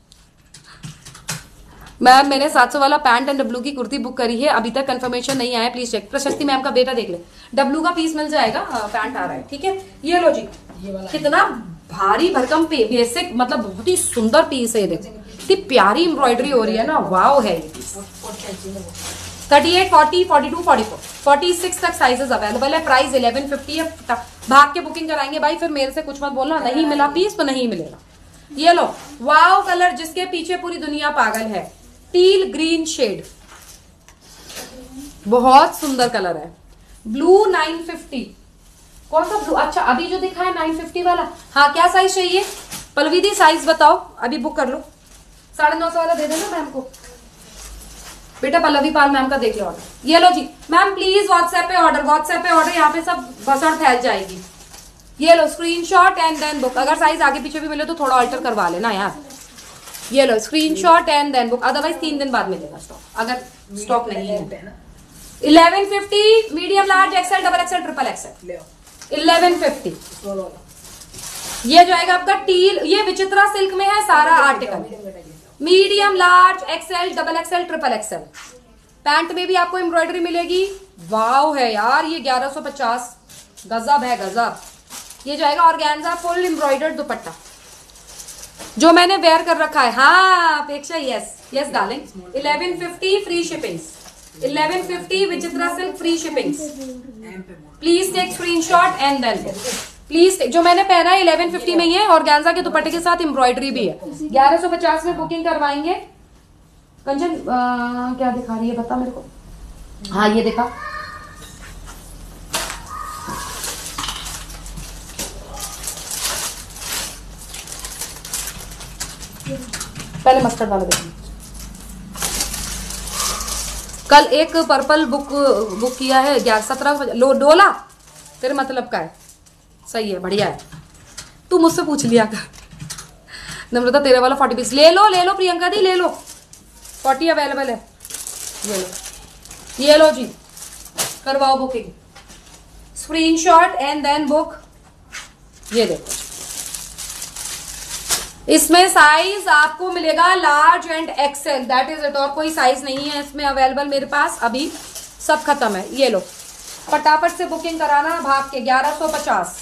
मैम मैंने 700 वाला पैंट एंड डब्लू की कुर्ती बुक करी है, अभी तक कंफर्मेशन नहीं आया, प्लीज चेक। प्रशस्ति मैम का बेटा देख ले, डब्लू का पीस मिल जाएगा, पैंट आ रहा है। ठीक है ये लो जी, कितना भारी भरकम बेसिक, मतलब बहुत ही सुंदर पीस है। देखो इतनी प्यारी एम्ब्रॉयडरी हो रही है ना, वाव है ये पीस। 38, 40, 42, 44, 46 तक साइजेस अवेलेबल है। प्राइस 1150 है। भाग के बुकिंग कराएंगे भाई, फिर मेरे से कुछ मत बोलना, नहीं मिला पीस तो नहीं मिलेगा। ये लो वाव कलर, जिसके पीछे पूरी दुनिया पागल है। टील ग्रीन शेड, बहुत सुंदर कलर है। ब्लू 950, कौन सा ब्लू? अच्छा अभी जो दिखा है 950 वाला। हाँ क्या साइज चाहिए पलवी दी? साइज बताओ, अभी बुक कर लो। 950 वाला दे देना मैम को। बेटा पल्लवी पाल मैम का देख लो ऑर्डर। ये लो जी मैम, प्लीज व्हाट्सएप पे ऑर्डर, व्हाट्सएप पे ऑर्डर, यहाँ पे सब भसड़ फैल जाएगी। ये लो स्क्रीनशॉट एंड देन बुक। अगर साइज आगे पीछे भी मिले तो थोड़ा अल्टर करवा लेना यार। ये लो screenshot and then book, otherwise 3 दिन बाद मिलेगा स्टॉक, अगर स्टॉक नहीं है। 1150 medium large XL double XL triple XL 1150। ये जो आएगा आपका टील, ये विचित्रा सिल्क में है सारा article. Medium large XL double XL triple XL. Pant में भी आपको एम्ब्रॉयडरी मिलेगी। वाव है यार ये 1150, गजब है गजब। ये जाएगा ऑर्गेन्जा फुल एम्ब्रॉयडर्ड दुपट्टा जो मैंने वेयर कर रखा है। हाँ Apeksha, yes yes darling. 1150 free shippings, 1150 Vichitra silk free shippings. Please take screenshot and then please. जो मैंने पहना है 1150 में ही है, ऑर्गेन्जा के दुपट्टे के साथ एम्ब्रॉयडरी भी है। 1150 में बुकिंग करवाएंगे। कंचन क्या दिखा रही है बता मेरे को? हाँ ये देखा, पहले मस्टर्ड वाला देखिए। कल एक पर्पल बुक किया है 17 डोला, तेरे मतलब का है। सही है, बढ़िया है। तू मुझसे पूछ लिया कर। नम्रता तेरे वाला 40 पीस ले लो, ले लो प्रियंका दी ले लो, 40 अवेलेबल है। ये लो जी, करवाओ booking, screenshot and then book. ये देखो इसमें साइज आपको मिलेगा large and XL, that is it. और कोई साइज नहीं है इसमें अवेलेबल मेरे पास, अभी सब खत्म है। ये लो फटाफट से बुकिंग कराना भाग के। 1150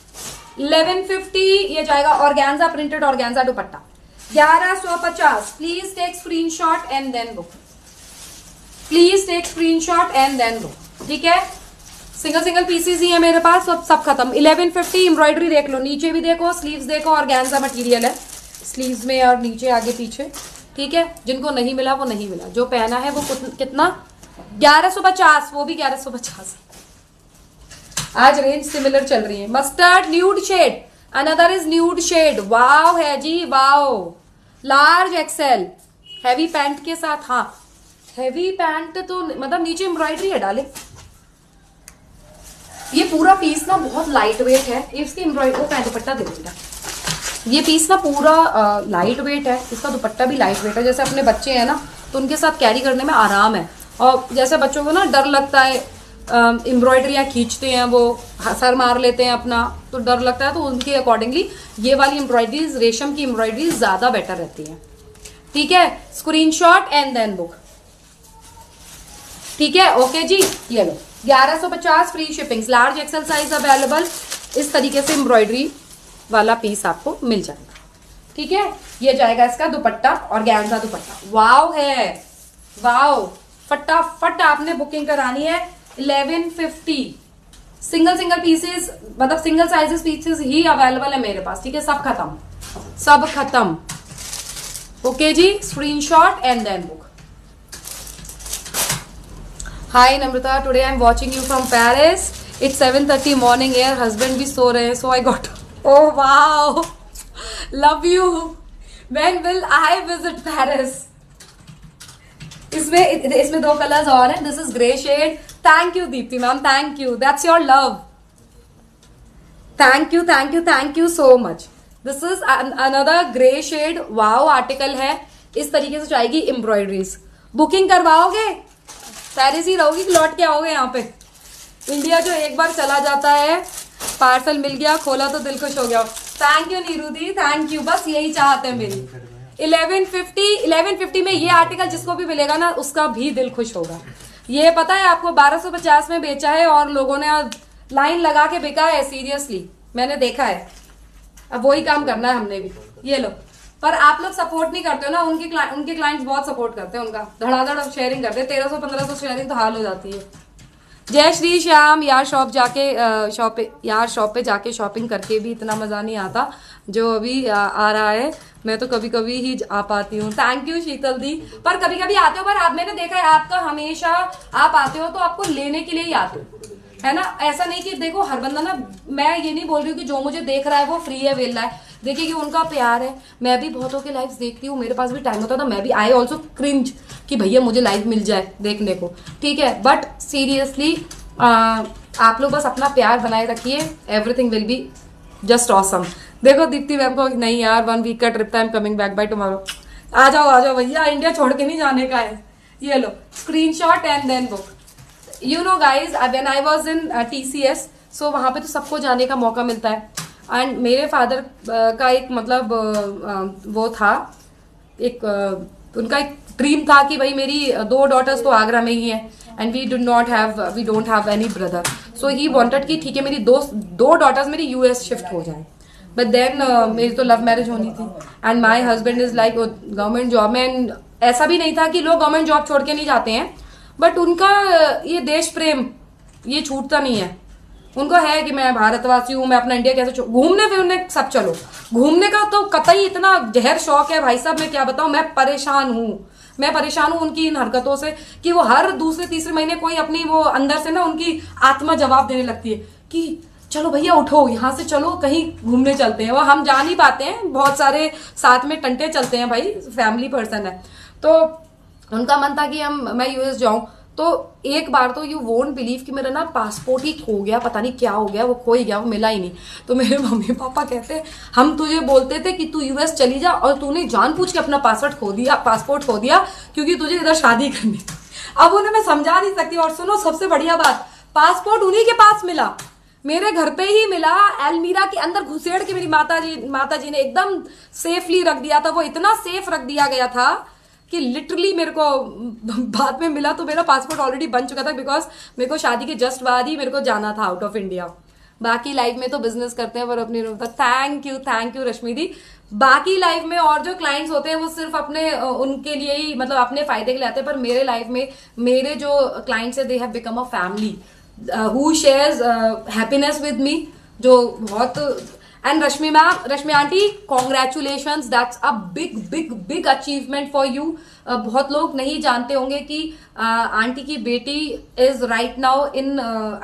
1150 ये जाएगा organza printed organza dupatta 1150। Please take screenshot and then book, please take screenshot and then book. ठीक है, सिंगल पीसेस ही है मेरे पास, सब खत्म। 1150 एम्ब्रॉयडरी देख लो, नीचे भी देखो, स्लीव्स देखो, ऑर्गेन्जा मटेरियल है स्लीव्स में और नीचे आगे पीछे। ठीक है, जिनको नहीं मिला वो नहीं मिला, जो पहना है वो कितना 1150, वो भी 1150। आज रेंज सिमिलर चल रही है। Mustard nude shade, another is nude shade, wow है जी wow. Large XL heavy pant के साथ। हाँ हैवी पैंट तो मतलब नीचे एम्ब्रॉयडरी है डाले। ये पूरा पीस ना बहुत लाइट वेट है, इसकी एम्ब्रॉयडरी का दुपट्टा दे देगा। ये पीस ना पूरा लाइट वेट है, इसका दुपट्टा भी लाइट वेट है। जैसे अपने बच्चे हैं ना तो उनके साथ कैरी करने में आराम है। और जैसे बच्चों को ना डर लगता है, एम्ब्रॉयडरियाँ खींचते हैं, वो सर मार लेते हैं अपना, तो डर लगता है, तो उनके अकॉर्डिंगली ये वाली एम्ब्रॉयडरीज, रेशम की एम्ब्रॉयडरी ज्यादा बेटर रहती है। ठीक है, स्क्रीनशॉट एंड देन बुक। ठीक है, ओके जी। ये लो 1150 free shipping, large XL size available. इस तरीके से एम्ब्रॉयडरी वाला पीस आपको मिल जाएगा। ठीक है, ये जाएगा इसका दुपट्टा, ऑर्गेन्जा दुपट्टा। वाव है वाव, फटाफट आपने बुकिंग करानी है। 1150 सिंगल सिंगल पीसेस, मतलब सिंगल साइजेस पीसेस ही अवेलेबल है मेरे पास, ठीक है। सब खत्म, सब खत्म। ओके जी, screenshot and then book. Hi Namrata, today I am watching you from Paris, it's 7:30 morning here, husband भी सो रहे हैं, so I got, oh wow, love you, when will I visit Paris. इसमें 2 कलर्स और हैं, this is grey shade. Thank you Deepti ma'am, thank you, that's your love, thank you thank you thank you so much. This is another grey shade, wow article है, इस तरीके से जाएगी embroideries. Booking करवाओगे, Paris ही रहोगी कि लौट के आओगे यहाँ पे? इंडिया जो एक बार चला जाता है, पार्सल मिल गया, खोला तो दिल खुश हो गया। थैंक यू नीरू दी, थैंक यू, बस यही चाहते हैं मेरी। 1150 में ये आर्टिकल जिसको भी मिलेगा ना, उसका भी दिल खुश होगा। ये पता है आपको 1250 में बेचा है और लोगों ने लाइन लगा के बिका है, सीरियसली मैंने देखा है। अब वही काम करना है हमने भी। ये लो, पर आप लोग सपोर्ट नहीं करते हो ना, उनके क्लाइंट्स बहुत सपोर्ट करते हैं, उनका धड़ाधड़ शेयरिंग करते हैं, 1300-1500 शेयरिंग तो हाल हो जाती है। जय श्री श्याम, यार शॉप पे जाके शॉपिंग करके भी इतना मजा नहीं आता जो अभी आ रहा है। मैं तो कभी कभी ही आ पाती हूँ। थैंक यू शीतल दी, पर कभी कभी आते हो, पर आप, मैंने देखा है आपका हमेशा आप आते हो तो आपको लेने के लिए ही आते हो, है ना। ऐसा नहीं कि देखो हर बंदा ना, मैं ये नहीं बोल रही हूँ कि जो मुझे देख रहा है वो फ्री है, वेला है। देखिए कि उनका प्यार है, मैं भी बहुतों के लाइव्स देखती हूँ, मेरे पास भी टाइम होता था, मैं भी आई ऑल्सो क्रिंज कि भैया मुझे लाइव मिल जाए देखने को, ठीक है। बट सीरियसली आप लोग बस अपना प्यार बनाए रखिए, everything will be just awesome. देखो दीप्ति मैम को, नहीं यार 1 वीक का ट्रिप था, I am coming back by tomorrow. आ जाओ भैया, इंडिया छोड़ के नहीं जाने का है। ये लो screenshot and then book. You know guys, when I was in TCS, so वहां पे तो सबको जाने का मौका मिलता है। एंड मेरे फादर का एक मतलब वो था, एक उनका एक ड्रीम था कि भाई मेरी 2 डॉटर्स तो आगरा में ही हैं, and we don't have any brother, so he wanted कि ठीक है मेरी 2 डॉटर्स मेरी US शिफ्ट हो जाए। बट देन मेरी तो लव मैरिज होनी थी, and my husband is like government job में। ऐसा भी नहीं था कि लोग गवर्नमेंट जॉब छोड़ के नहीं जाते हैं, बट उनका ये देश प्रेम ये छूटता नहीं है। उनको है कि मैं भारतवासी हूँ, मैं अपना इंडिया कैसे घूमने फिरने सब, चलो घूमने का तो कतई इतना जहर शौक है भाई साहब, मैं क्या बताऊं। मैं परेशान हूँ उनकी इन हरकतों से, कि वो हर दूसरे तीसरे महीने कोई अपनी वो अंदर से ना उनकी आत्मा जवाब देने लगती है कि चलो भैया उठो, यहाँ से चलो कहीं घूमने चलते हैं। वो हम जा नहीं पाते हैं, बहुत सारे साथ में टंटे चलते हैं, भाई फैमिली पर्सन है। तो उनका मन था कि मैं US जाऊं। तो एक बार तो यू वोंट बिलीव कि मेरा ना पासपोर्ट ही खो गया, पता नहीं क्या हो गया, वो खो ही गया, वो मिला ही नहीं। तो मेरे मम्मी पापा कहते हम तुझे बोलते थे कि तू US चली जा, और तूने जानबूझ के अपना पासपोर्ट खो दिया क्योंकि तुझे इधर शादी करनी थी। अब उन्हें मैं समझा नहीं सकती। और सुनो सबसे बढ़िया बात, पासपोर्ट उन्हीं के पास मिला, मेरे घर पे ही मिला, एलमीरा के अंदर घुसेड़ के मेरी माता जी ने एकदम सेफली रख दिया था। वो इतना सेफ रख दिया गया था कि लिटरली मेरे को बाद में मिला तो मेरा पासपोर्ट ऑलरेडी बन चुका था, बिकॉज मेरे को शादी के जस्ट बाद ही मेरे को जाना था आउट ऑफ इंडिया। बाकी लाइफ में तो बिजनेस करते हैं पर अपनी थैंक यू रश्मि दी। बाकी लाइफ में और जो क्लाइंट्स होते हैं वो सिर्फ अपने उनके लिए ही, मतलब अपने फायदे के लिए आते हैं, पर मेरे लाइफ में मेरे जो क्लाइंट्स है they have become a family who shares happiness with me, जो बहुत। And Rashmi aunty congratulations, that's a big big big achievement for you. बहुत लोग नहीं जानते होंगे कि आंटी की बेटी is right now in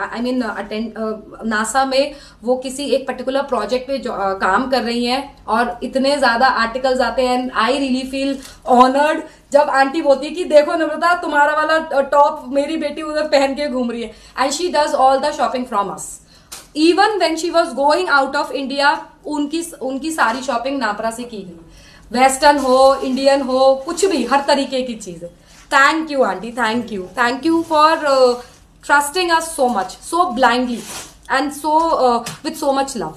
NASA में, वो किसी एक पर्टिकुलर प्रोजेक्ट पे काम कर रही हैं, और इतने ज्यादा आर्टिकल्स आते हैं। And I really feel honoured जब आंटी बोलती है कि देखो नम्रता तुम्हारा वाला टॉप मेरी बेटी उधर पहन के घूम रही है, and she does all the shopping from us. Even when she was going out of India, उनकी सारी शॉपिंग नापरा से की गई, वेस्टर्न हो इंडियन हो कुछ भी, हर तरीके की चीजें। Thank you aunty, thank you for trusting us so much, so blindly and so with so much love.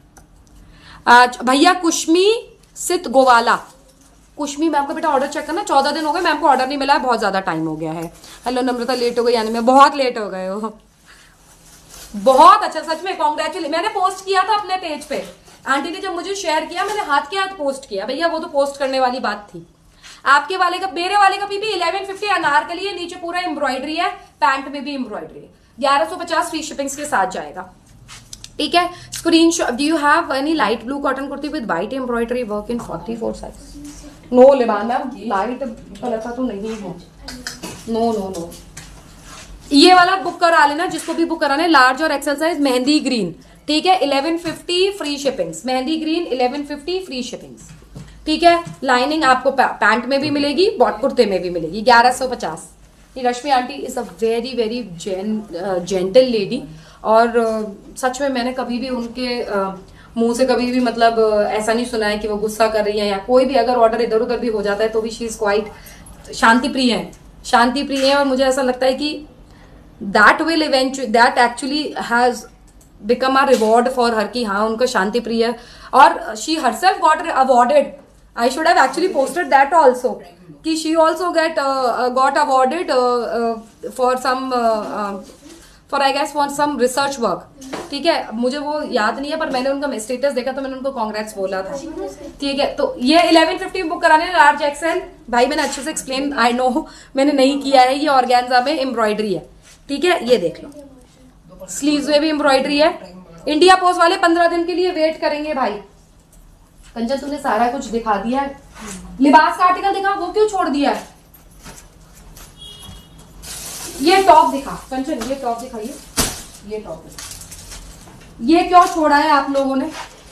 भैया कुश्मी सित गोवाला, कुश्मी मैम का बेटा ऑर्डर चेक करना, 14 दिन हो गए मैम को ऑर्डर नहीं मिला है, बहुत ज्यादा टाइम हो गया है। हेलो नम्रता, लेट हो गई यानी मैं बहुत लेट हो गए हो। बहुत अच्छा, सच में कॉन्ग्रेचुलेट। मैंने पोस्ट किया था अपने पेज पे, आंटी ने जब मुझे शेयर किया मैंने हाथ के हाथ पोस्ट किया। भैया वो तो पोस्ट करने वाली बात थी। आपके वाले का, मेरे वाले का भी 1150 अनारकली है, नीचे पूरा एम्ब्रॉयडरी है, पैंट में भी एम्ब्रॉयडरी है। 1150 फ्री शिपिंग्स के साथ जाएगा। ठीक है, screenshot. Do you have any light blue cotton kurti with white embroidery work in 44 size? No Liban ma'am, light colour का तो नहीं है। नो नो नो, ये वाला बुक करा लेना जिसको भी बुक कराना है, लार्ज और एक्सेल साइज, मेहंदी ग्रीन। ठीक है, 1150 free shippings, mehndi green 1150 free shippings. ठीक है, लाइनिंग आपको पैंट में भी मिलेगी, बॉट कुर्ते में भी मिलेगी, 1150। Rashmi aunty is a very very gentle lady, और सच में मैंने कभी भी उनके मुंह से कभी भी मतलब ऐसा नहीं सुना है कि वो गुस्सा कर रही है, या कोई भी अगर ऑर्डर इधर उधर भी हो जाता है तो भी शी इज क्वाइट शांति प्रिय है, शांति प्रिय है। और मुझे ऐसा लगता है कि that will eventually, that actually has become a reward for her, कि हाँ उनका शांति प्रिय है। और she herself got awarded, I should have actually posted that also, कि she also got awarded for some for I guess for some research work. ठीक है, मुझे वो याद नहीं है, पर मैंने उनका स्टेटस देखा तो मैंने उनको कांग्रेट्स बोला था। ठीक है, तो ये 1150 बुक कराने, लार्ज एक्सेल। भाई मैंने अच्छे से एक्सप्लेन, आई नो मैंने नहीं किया है, ये ऑर्गेन्जा में एम्ब्रॉयडरी है। ठीक है, ये देख लो, स्लीव्स में भी एम्ब्रॉयडरी है। इंडिया पोस्ट वाले 15 दिन के लिए वेट करेंगे भाई। कंचन तूने सारा कुछ दिखा दिया है, लिबास का आर्टिकल दिखा, वो क्यों छोड़ दिया है? ये टॉप दिखा कंचन, ये टॉप दिखाइए, ये टॉप ये क्यों छोड़ा है आप लोगों ने?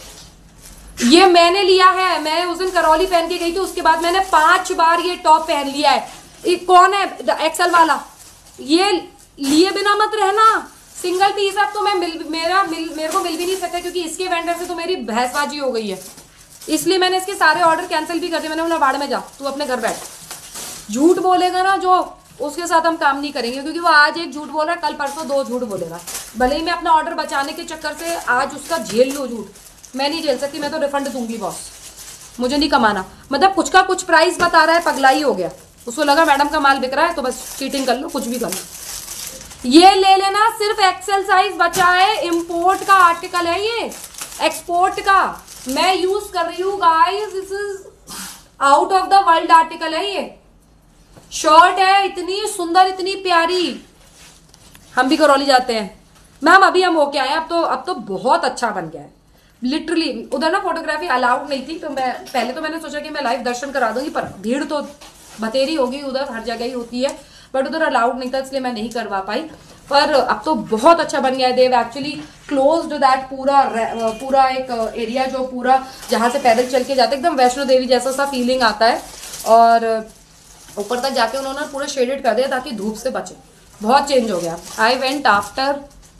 ये मैंने लिया है, मैं उस दिन करौली पहन के गई थी, उसके बाद मैंने 5 बार ये टॉप पहन लिया है। ये कौन है एक्सेल वाला? ये लिए बिना मत रहना, सिंगल पीस अब तो मैं मेरे को मिल भी नहीं सकता, क्योंकि इसके वेंडर से तो मेरी बहसबाजी हो गई है, इसलिए मैंने इसके सारे ऑर्डर कैंसिल भी कर दिए। मैंने बोला बाड़ में जा, तू अपने घर बैठ। झूठ बोलेगा ना जो, उसके साथ हम काम नहीं करेंगे, क्योंकि वो आज एक झूठ बोल रहा है, कल परसों 2 झूठ बोलेगा। भले ही मैं अपना ऑर्डर बचाने के चक्कर से आज उसका झेल लूं झूठ, मैं नहीं झेल सकती, मैं तो रिफंड दूंगी बॉस, मुझे नहीं कमाना। मतलब कुछ का कुछ प्राइस बता रहा है, पगलाई हो गया, उसको लगा मैडम का माल बिक रहा है तो बस चीटिंग कर लो, कुछ भी कर लो। ये ले लेना, सिर्फ एक्सेल साइज बचा है, इंपोर्ट का आर्टिकल है ये, एक्सपोर्ट का मैं यूज कर रही हूँ guys, this is out of the world article है ये। शर्ट है इतनी सुंदर, इतनी प्यारी। हम भी करौली जाते हैं मैम, अभी हम होके आए, अब तो बहुत अच्छा बन गया है लिटरली। उधर ना फोटोग्राफी अलाउड नहीं थी, तो मैं पहले तो मैंने सोचा कि मैं लाइव दर्शन करा दूंगी, पर भीड़ तो बतेरी होगी, उधर हर जगह ही होती है, बट उधर अलाउड नहीं था, इसलिए मैं नहीं करवा पाई। पर अब तो बहुत अच्छा बन गया है। देव एक्चुअली क्लोज्ड दैट पूरा एक एरिया, जो पूरा जहां से पैदल चल के जाते एकदम वैष्णो देवी जैसा सा फीलिंग आता है, और ऊपर तक जाके उन्होंने पूरा शेडेड कर दिया ताकि धूप से बचे। बहुत चेंज हो गया। I went after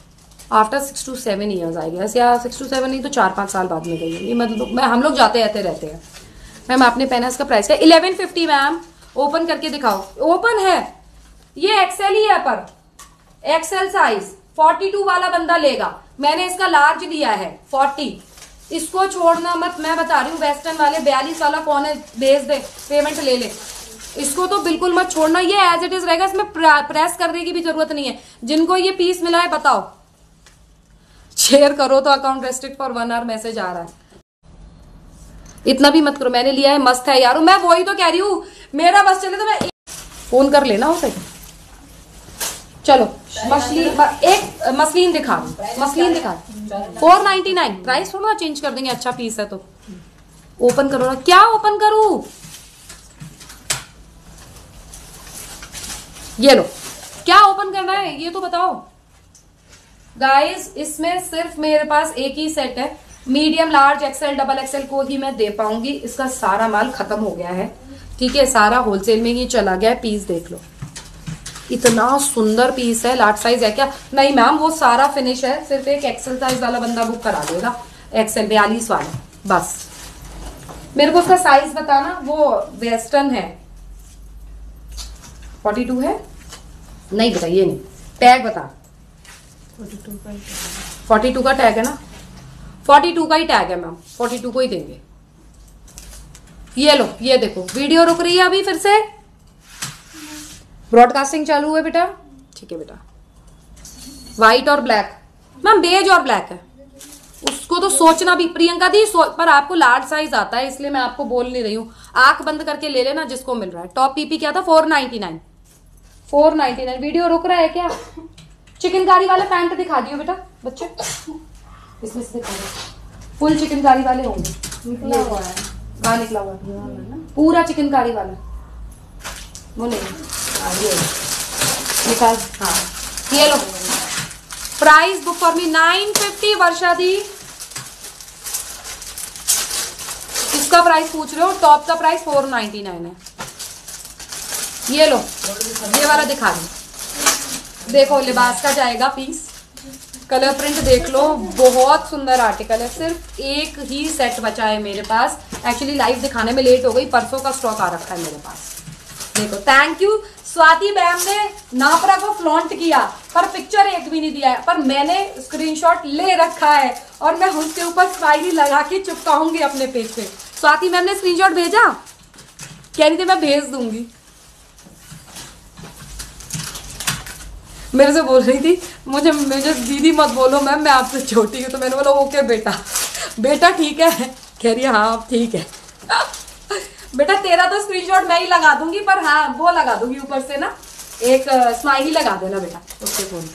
6 to 7 years I guess, या 6 to 7 नहीं तो 4-5 साल बाद में गई। मतलब हम लोग जाते आते रहते हैं। मैम आपने पहना, इसका प्राइस क्या? 1150 मैम। ओपन करके दिखाओ। ओपन है, ये एक्सेल ही है, पर एक्सेल साइज 42 वाला बंदा लेगा। मैंने इसका लार्ज लिया है 40। इसको छोड़ना मत, मैं बता रही हूँ। वेस्टर्न वाले 42 वाला कौन है, भेज दे, पेमेंट ले ले। इसको तो बिल्कुल मत छोड़ना, ये एज इट इज रहेगा, इसमें प्रेस करने की भी जरूरत नहीं है। जिनको ये पीस मिला है बताओ, शेयर करो तो account restrict for 1 hour message आ रहा है। इतना भी मत करो, मैंने लिया है, मस्त है यार। मैं वही तो कह रही हूँ, मेरा बस चले तो मैं फोन कर लेना हो सके। चलो एक मसलिन दिखा, मसलिन दिखा 499 प्राइस, थोड़ा चेंज कर देंगे, अच्छा पीस है तो। ओपन करो ना, क्या ओपन करूं? ये लो, क्या ओपन करना है ये तो बताओ गाइस। इसमें सिर्फ मेरे पास एक ही सेट है, medium, large, XL, double XL को ही मैं दे पाऊंगी। इसका सारा माल खत्म हो गया है, ठीक है, सारा होलसेल में ही चला गया है। पीस देख लो, इतना सुंदर पीस है। लार्ज साइज है क्या? नहीं मैम, वो सारा फिनिश है, सिर्फ एक एक्सेल साइज वाला बंदा बुक करा देगा, एक्सेल 42 वाला बस। मेरे को उसका साइज बताना, वो वेस्टर्न है। 42 है? नहीं बताइए, नहीं, टैग बता। 42 का टैग है ना, 42 का ही टैग है मैम, 42 को ही देंगे। ये लो, ये देखो, वीडियो रुक रही है अभी, फिर से ब्रॉडकास्टिंग चालू है बेटा, ठीक है बेटा। व्हाइट और ब्लैक मैम, बेज और ब्लैक है, उसको तो सोचना भी प्रियंका दी पर आपको लार्ज साइज आता है, इसलिए मैं आपको बोल नहीं रही हूँ। आंख बंद करके ले लेना जिसको मिल रहा है। टॉप पीपी क्या था? 499। वीडियो रुक रहा है क्या? चिकनकारी वाले पैंट दिखा दियो बेटा बच्चे, इसमें से दिखा दो। फुल चिकनकारी वाले होंगे, निकला हुआ है। कहाँ निकला हुआ है? पूरा चिकनकारी वाला वो नहीं, ये निकाल। हाँ ये लो, price book for me 950 Varsha di. इसका प्राइस पूछ रहे हो, टॉप का प्राइस 499 है। ये लो, ये वाला दिखा दो, देखो लिबास का जाएगा पीस, कलर प्रिंट देख लो, बहुत सुंदर आर्टिकल है। सिर्फ एक ही सेट बचा है मेरे पास, एक्चुअली लाइव दिखाने में लेट हो गई, परसों का स्टॉक आ रखा है मेरे पास। देखो, थैंक यू स्वाति मैम ने नापरा को फ्लॉन्ट किया पर पिक्चर एक भी नहीं दिया है, पर मैंने स्क्रीनशॉट ले रखा है और मैं उसके ऊपर स्माइली लगा के चिपकाऊंगी अपने पेज पे। स्वाति मैम ने स्क्रीनशॉट भेजा, कह रही थी मैं भेज दूंगी, मेरे से बोल रही थी मुझे दीदी मत बोलो मैम, मैं आपसे छोटी हूँ। तो मैंने बोला ओके बेटा, बेटा ठीक है, कह रही है हाँ ठीक है बेटा तेरा तो स्क्रीनशॉट मैं ही लगा दूंगी, पर हाँ वो लगा दूंगी ऊपर से ना, एक स्माइली लगा देना बेटा उसके फोन।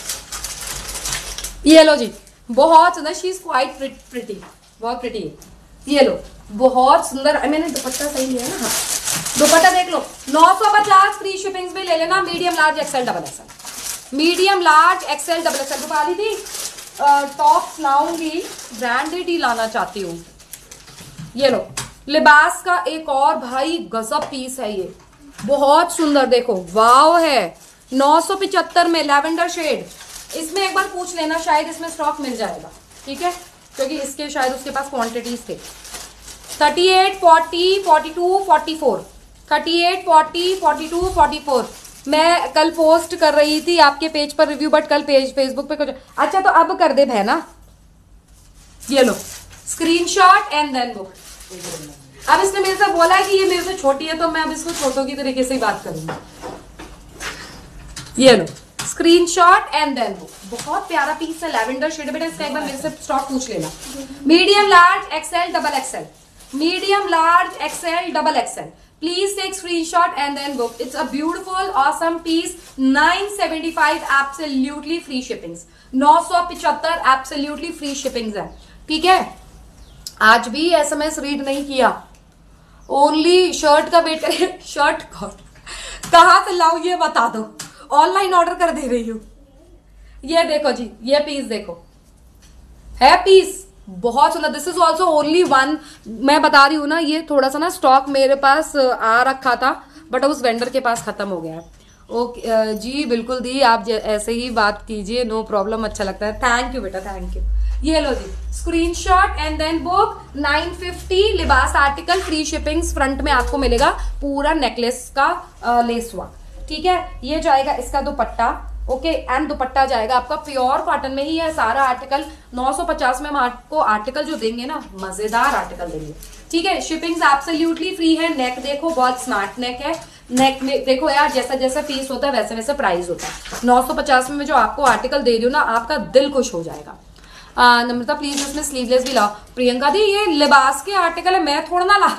ये लो जी, बहुत सुंदर, शी इज क्वाइट प्रिटी, बहुत प्रिटी है। ये लो, बहुत सुंदर, मैंने दुपट्टा सही लिया है ना? हाँ, दुपट्टा देख लो, 950 फ्री शिपिंग में ले लेना, medium large XL double XL, medium large XL double XL. Rupali थी टॉप्स लाऊंगी, ब्रांडेड ही लाना चाहती हूँ। ये लो, लिबास का एक और भाई गजब पीस है, ये बहुत सुंदर, देखो वाव है, 975 में लैवेंडर शेड। इसमें एक बार पूछ लेना, शायद इसमें स्टॉक मिल जाएगा, ठीक है, क्योंकि इसके शायद उसके पास क्वांटिटीज थे। 38, 40, 42, 44, 38, 40, 42, 44। मैं कल पोस्ट कर रही थी आपके पेज पर रिव्यू, बट कल पेज फेसबुक पे कुछ, अच्छा तो अब कर दे बहना। ये लो, स्क्रीनशॉट एंड देन बुक। अब इसने मेरे से बोला है कि ये मेरे से छोटी है, तो मैं अब इसको छोटों की तरीके से ही बात करूंगी। ये लो, स्क्रीनशॉट एंड देन बुक, बहुत प्यारा पीस है, लैवेंडर शेड। बेटा इसका एक बार मेरे से स्टॉक पूछ लेना। Medium large XL double XL, medium large XL double XL. Please take screenshot and then book. It's a beautiful, awesome piece. 975 absolutely free shippings. 975 absolutely free shippings है, ठीक है। आज भी SMS रीड नहीं किया, ओनली शर्ट का wait करे। Shirt कहाँ से लाऊं ये बता दो, ऑनलाइन ऑर्डर कर दे रही हूँ। ये देखो जी, ये पीस देखो, है पीस बहुत सुंदर। This is also only one, मैं बता रही हूँ ना, ये थोड़ा सा ना स्टॉक मेरे पास आ रखा था, बट उस वेंडर के पास खत्म हो गया है। ओके जी बिल्कुल दी, आप ऐसे ही बात कीजिए, नो प्रॉब्लम, अच्छा लगता है। थैंक यू बेटा, थैंक यू। ये लो जी, screenshot and then book. 950 Libaas article, free shippings, front में आपको मिलेगा पूरा नेकलेस का लेस हुआ, ठीक है। ये जाएगा इसका दुपट्टा, ओके, एंड दुपट्टा जाएगा आपका प्योर कॉटन में ही है सारा आर्टिकल। 950 में हम आपको आर्टिकल जो देंगे ना, मजेदार आर्टिकल देंगे, ठीक है। शिपिंग एब्सोल्युटली फ्री है। नेक देखो, बहुत स्मार्ट नेक है। नेक में देखो यार, जैसा जैसा पीस होता है वैसे वैसे प्राइस होता है। 950 में जो आपको आर्टिकल दे रही हूँ ना, आपका दिल खुश हो जाएगा। नम्रता प्लीज इसमें स्लीवलेस भी लाओ। प्रियंका दी ये लिबास के आर्टिकल है, मैं थोड़ा ना ला,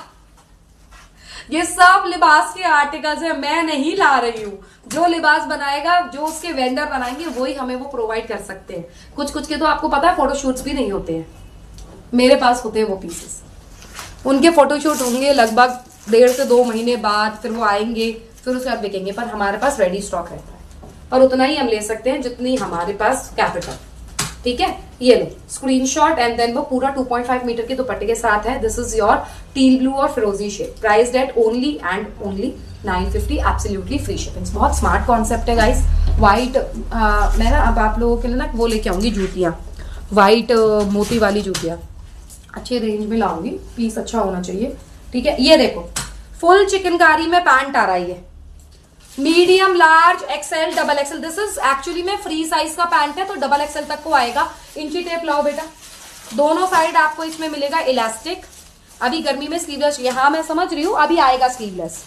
ये सब लिबास के आर्टिकल्स है, मैं नहीं ला रही हूँ। जो लिबास बनाएगा, जो उसके वेंडर बनाएंगे, वही हमें वो प्रोवाइड कर सकते हैं। कुछ कुछ के तो आपको पता है फोटोशूट्स भी नहीं होते हैं, मेरे पास होते हैं वो पीसेस। उनके फोटोशूट होंगे लगभग 1.5 से 2 महीने बाद, फिर वो आएंगे, फिर उसके बाद बिकेंगे, पर हमारे पास रेडी स्टॉक रहता है और उतना ही हम ले सकते हैं जितनी हमारे पास कैपिटल, ठीक है। ये लो, स्क्रीनशॉट एंड देन वो पूरा 2.5 मीटर के दुपट्टे के साथ है। This is your teal blue और फिरोजी shade, price at only and only 950, absolutely free shipping. बहुत स्मार्ट कॉन्सेप्ट है गाइस। व्हाइट मैं ना अब आप लोगों के लिए ना वो लेके आऊंगी जूतियां, व्हाइट मोती वाली जूतियां, अच्छे रेंज में लाऊंगी, पीस अच्छा होना चाहिए, ठीक है। ये देखो, फुल चिकनकारी में पैंट आ रहा है, medium large XL double XL. This is actually में फ्री साइज का पैंट है, तो डबल एक्सेल तक को आएगा। इंची टेप लाओ बेटा, दोनों साइड आपको इसमें मिलेगा इलास्टिक। अभी गर्मी में स्लीवलेस, यहां मैं समझ रही हूं, अभी आएगा स्लीवलेस।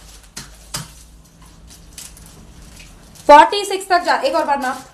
46 तक जा, एक और बार ना,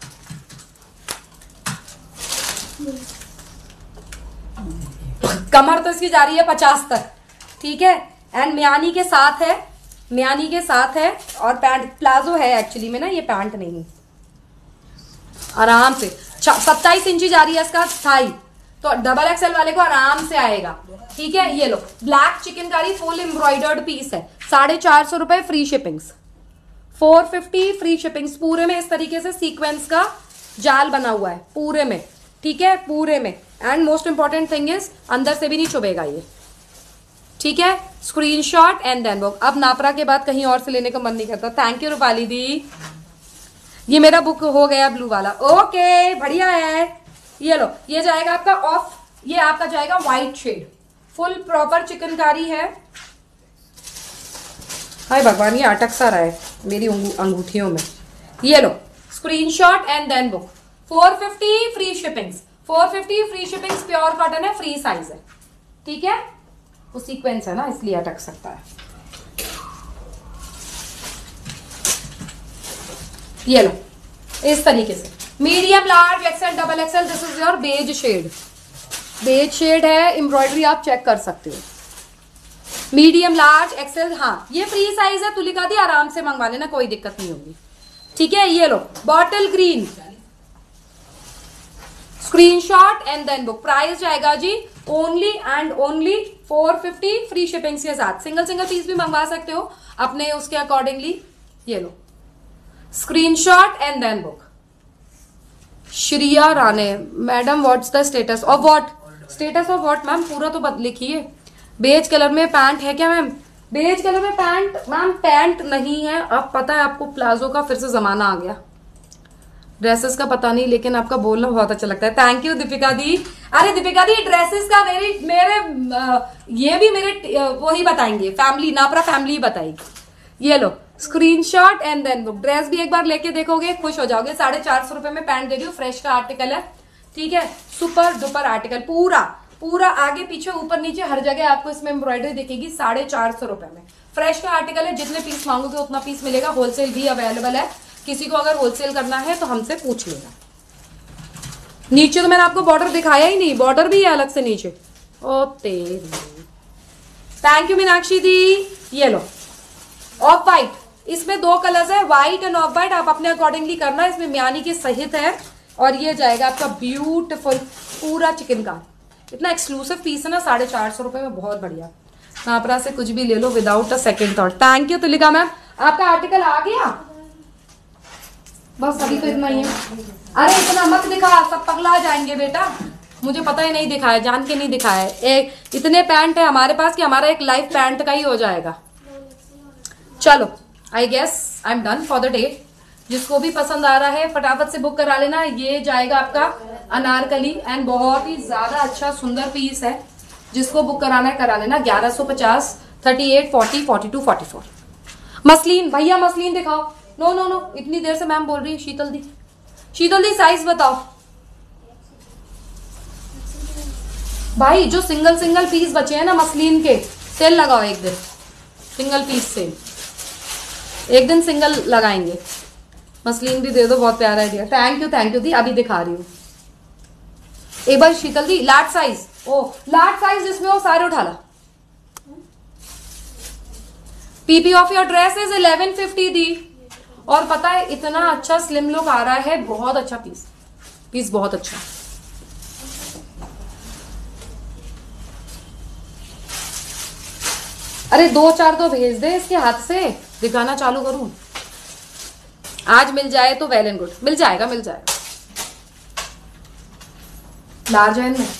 कमर तो इसकी जा रही है 50 तक, ठीक है। एंड म्यानी के साथ है, म्यानी के साथ है, और पैंट प्लाजो है एक्चुअली में ना, ये पैंट नहीं। आराम से 27 इंची जा रही है इसका थाई, तो डबल एक्सएल वाले को आराम से आएगा। ठीक है, ये लो black chikankari full embroidered piece है, 450 रुपए फ्री शिपिंग्स, 450 फ्री शिपिंग्स। पूरे में इस तरीके से सीक्वेंस का जाल बना हुआ है पूरे में। ठीक है, पूरे में। And most important thing is अंदर से भी नहीं चुभेगा ये। ठीक है, स्क्रीनशॉट एंड देन बुक। अब नापरा के बाद कहीं और से लेने का मन नहीं करता। थैंक यू रूपाली दी, ये मेरा बुक हो गया ब्लू वाला। ओके, बढ़िया है। ये लो, ये जाएगा आपका ऑफ, ये आपका जाएगा white shade, full proper chikankari है। हाय भगवान, ये अटक सा रहा है मेरी अंगूठियों में। ये लो screenshot and then book. 450 free shippings, 450 free shippings, pure cotton है, फ्री साइज है। ठीक है, वो सीक्वेंस है ना इसलिए अटक सकता है। ये लो इस तरीके से, medium large XL double XL. This is your beige shade, beige shade है, एम्ब्रॉयडरी आप चेक कर सकते हो। मीडियम लार्ज एक्सेल, हाँ ये फ्री साइज है, तुलिका दी आराम से मंगवा लेना, कोई दिक्कत नहीं होगी। ठीक है, ये लो bottle green, screenshot and then book. Price जाएगा जी only and only 450 free shipping के साथ। सिंगल सिंगल पीस भी मंगवा सकते हो अपने उसके अकॉर्डिंगली। ये लो screenshot and then book. Shriya Rane, madam what's the status of what? Status of what ma'am? पूरा तो लिखिए। बेज कलर में पैंट है क्या मैम? बेज कलर में पैंट मैम, पैंट नहीं है। अब पता है आपको प्लाजो का फिर से जमाना आ गया, ड्रेसेस का पता नहीं, लेकिन आपका बोलना बहुत अच्छा लगता है। Thank you Deepika di. अरे दीपिका दी, ड्रेसेस का मेरे ये भी मेरे वो ही बताएंगे, फैमिली नापरा फैमिली बताएगी। ये लो screenshot and then book. Dress भी एक बार लेके देखोगे खुश हो जाओगे। 450 रुपए में पैंट दे रही हूँ, फ्रेश का आर्टिकल है। ठीक है, सुपर डुपर आर्टिकल, पूरा पूरा आगे पीछे ऊपर नीचे हर जगह आपको इसमें एम्ब्रॉयडरी दिखेगी। 450 रुपए में फ्रेश का आर्टिकल है। जितने पीस मांगोगे उतना पीस मिलेगा। होलसेल भी अवेलेबल है, किसी को अगर होलसेल करना है तो हमसे पूछ लेना। नीचे तो मैंने आपको बॉर्डर दिखाया ही नहीं, बॉर्डर भी है अलग से नीचे। ओ तेरी, थैंक यू मीनाक्षी दी। ये लो ऑफ वाइट, इसमें 2 कलर्स है, व्हाइट एंड ऑफ वाइट, आप अपने अकॉर्डिंगली करना। इसमें म्यानी की सहित है और ये जाएगा आपका ब्यूटीफुल पूरा चिकन का। इतना एक्सक्लूसिव पीस है ना, 450 रुपए में, बहुत बढ़िया। नापरा से कुछ भी ले लो without a second thought. Thank you Tulika ma'am, आपका आर्टिकल आ गया। बस अभी तो इतना ही है। अरे इतना मत दिखा, सब पगला जाएंगे बेटा। मुझे पता ही नहीं दिखाया, जान के नहीं दिखाया। एक इतने पैंट है हमारे पास कि हमारा एक लाइफ पैंट का ही हो जाएगा। चलो I guess I am done for the day. जिसको भी पसंद आ रहा है फटाफट से बुक करा लेना। ये जाएगा आपका अनारकली एंड बहुत ही ज्यादा अच्छा सुंदर पीस है। जिसको बुक कराना है करा लेना। 1150, 38, 40, 42, 44। मसलिन भैया, मसलिन दिखाओ। नो नो नो, इतनी देर से मैम बोल रही है। शीतल दी, शीतल दी साइज बताओ भाई। जो सिंगल सिंगल पीस बचे हैं ना मसलिन के, सेल लगाओ एक दिन, सिंगल पीस सेल एक दिन सिंगल लगाएंगे। मसलिन भी दे दो, बहुत प्यारा आइडिया। थैंक यू दी, अभी दिखा रही हूँ एक बार। शीतल दी लार्ज साइज, ओ लार्ज साइज जिसमें वो सारे उठा ला। PP of your dress is 1150 di. और पता है इतना अच्छा स्लिम लुक आ रहा है, बहुत अच्छा पीस बहुत अच्छा। अरे 2-4 तो भेज दे इसके हाथ से, दिखाना चालू करूं। आज मिल जाए तो वेल एंड गुड। मिल जाएगा मिल जाएगा। लार्ज है इनमें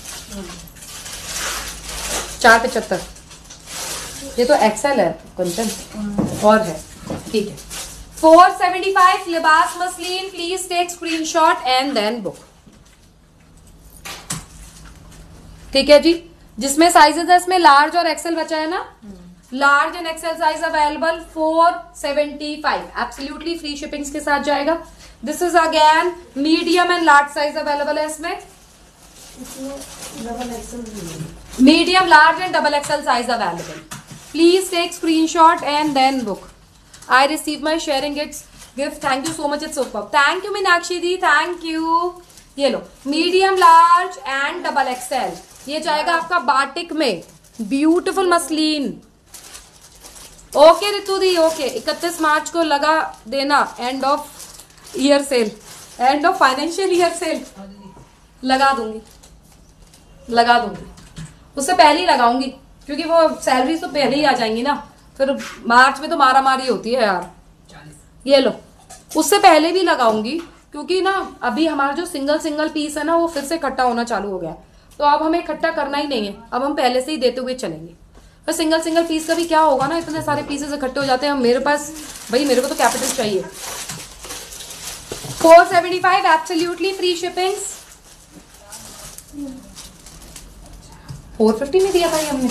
475। ये तो एक्सेल है कंचन और है। ठीक है, 475 Libaas muslin. Please take screenshot and then book. ठीक है जी, जिसमें साइजेस है इसमें लार्ज और एक्सेल बचा है ना। Large and XL size available 475, absolutely free shippings के साथ जाएगा। This is again medium and large size available है इसमें। Medium large and double XL size available. Please take screenshot and then book. I receive my sharing its gift. Thank you so much. It's superb. Thank you Meenakshi di, thank you. ये लो medium large and double XL. ये जाएगा आपका batik में, beautiful muslin. Okay Ritu di, okay 31 March को लगा देना end of year sale. End of financial year sale लगा दूंगी, लगा दूंगी, उससे पहले ही लगाऊंगी, क्योंकि वो सैलरी तो पहले ही आ जाएंगी ना, फिर मार्च में तो मारा मारी होती है यार। ये लो, उससे पहले भी लगाऊंगी, क्योंकि ना अभी हमारा जो सिंगल सिंगल पीस है ना वो फिर से इकट्ठा होना चालू हो गया, तो अब हमें इकट्ठा करना ही नहीं है, अब हम पहले से ही देते हुए चलेंगे। तो सिंगल सिंगल पीस का भी क्या होगा ना, इतने सारे पीसेस इकट्ठे हो जाते हैं, मेरे पास भाई मेरे को तो कैपिटल चाहिए। 475 एब्सोल्युटली फ्री शिपिंग। 450 में दिया था ये हमने।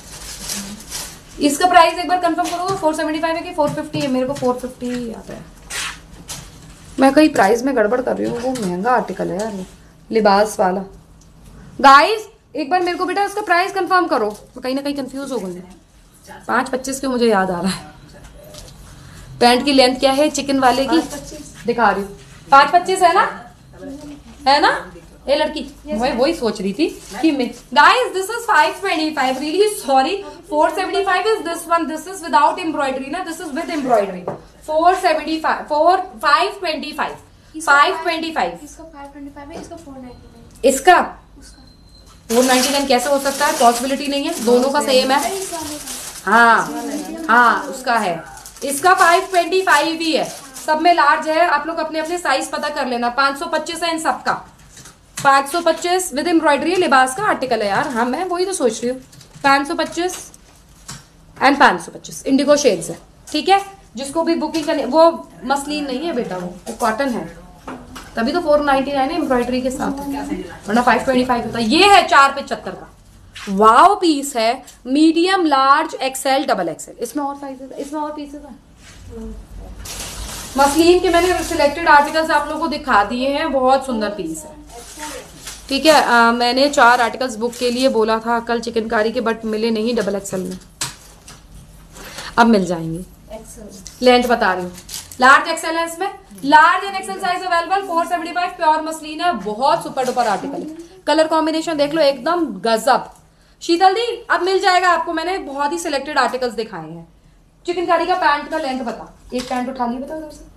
इसका प्राइस एक बार कंफर्म करो, 475 है कि 450 है? मेरे को 450 याद है, मैं कहीं प्राइस में गड़बड़ कर रही हूँ, वो महंगा आर्टिकल है यार, लिबास वाला। गाइस एक बार मेरे को बेटा इसका प्राइस कंफर्म करो, मैं कहीं ना कहीं कंफ्यूज हो गई। 525 के मुझे याद आ रहा है। पैंट की लेंथ क्या है चिकन वाले की? दिखा रही हूँ, 525 है ना, है ना? ये लड़की मैं वही सोच रही थी कि मैं guys this is 525, really sorry. 475 is this one, this is without embroidery ना, दिस इज विद एम्ब्रॉयडरी। 475 525 525 इसका 525 है, इसका 499। इसका 499 कैसे हो सकता है? पॉसिबिलिटी नहीं है, दोनों का सेम है। हाँ हाँ उसका है, इसका 525 ही है, सब में लार्ज है। आप लोग अपने अपने साइज पता कर लेना। 525 है इन सबका, 525 विद एम्ब्रॉयडरी लिबास का आर्टिकल है यार। हाँ मैं वही तो सोच रही हूँ, 525 एंड 525 इंडिगो शेड्स है, ठीक है। जिसको भी बुकिंग करनी, वो मसलिन नहीं है बेटा, वो कॉटन है, तभी तो 499 है एम्ब्रॉयडरी के साथ, वरना 525 होता है। ये है 475 का, वाओ पीस है, medium large XL double XL. इसमें और साइजेस, इसमें और पीसेस है। मसलिन के मैंने सिलेक्टेड आर्टिकल्स आप लोगों को दिखा दिए हैं, बहुत सुंदर पीस है, ठीक है। मैंने 4 आर्टिकल्स बुक के लिए बोला था कल चिकनकारी के, बट मिले नहीं डबल एक्सेल में, अब मिल जाएंगे। लेंथ बता रही हूँ, लार्ज एक्सेल है इसमें, large and XL size available. 475 pure muslin है, बहुत सुपर डुपर आर्टिकल है। कलर कॉम्बिनेशन देख लो एकदम गजब। शीतल दी अब मिल जाएगा आपको, मैंने बहुत ही सिलेक्टेड आर्टिकल्स दिखाए हैं। चिकनकारी का पैंट का लेंथ बता, एक पैंट उठा ली, बता उधर से,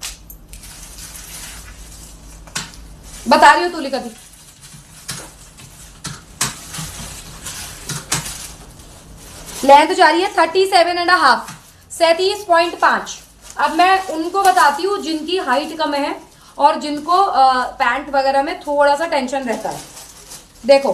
बता रही हो तुलिका दी। लेंथ जा रही है 37.5, 37.5। अब मैं उनको बताती हूँ जिनकी हाइट कम है और जिनको पैंट वगैरह में थोड़ा सा टेंशन रहता है। देखो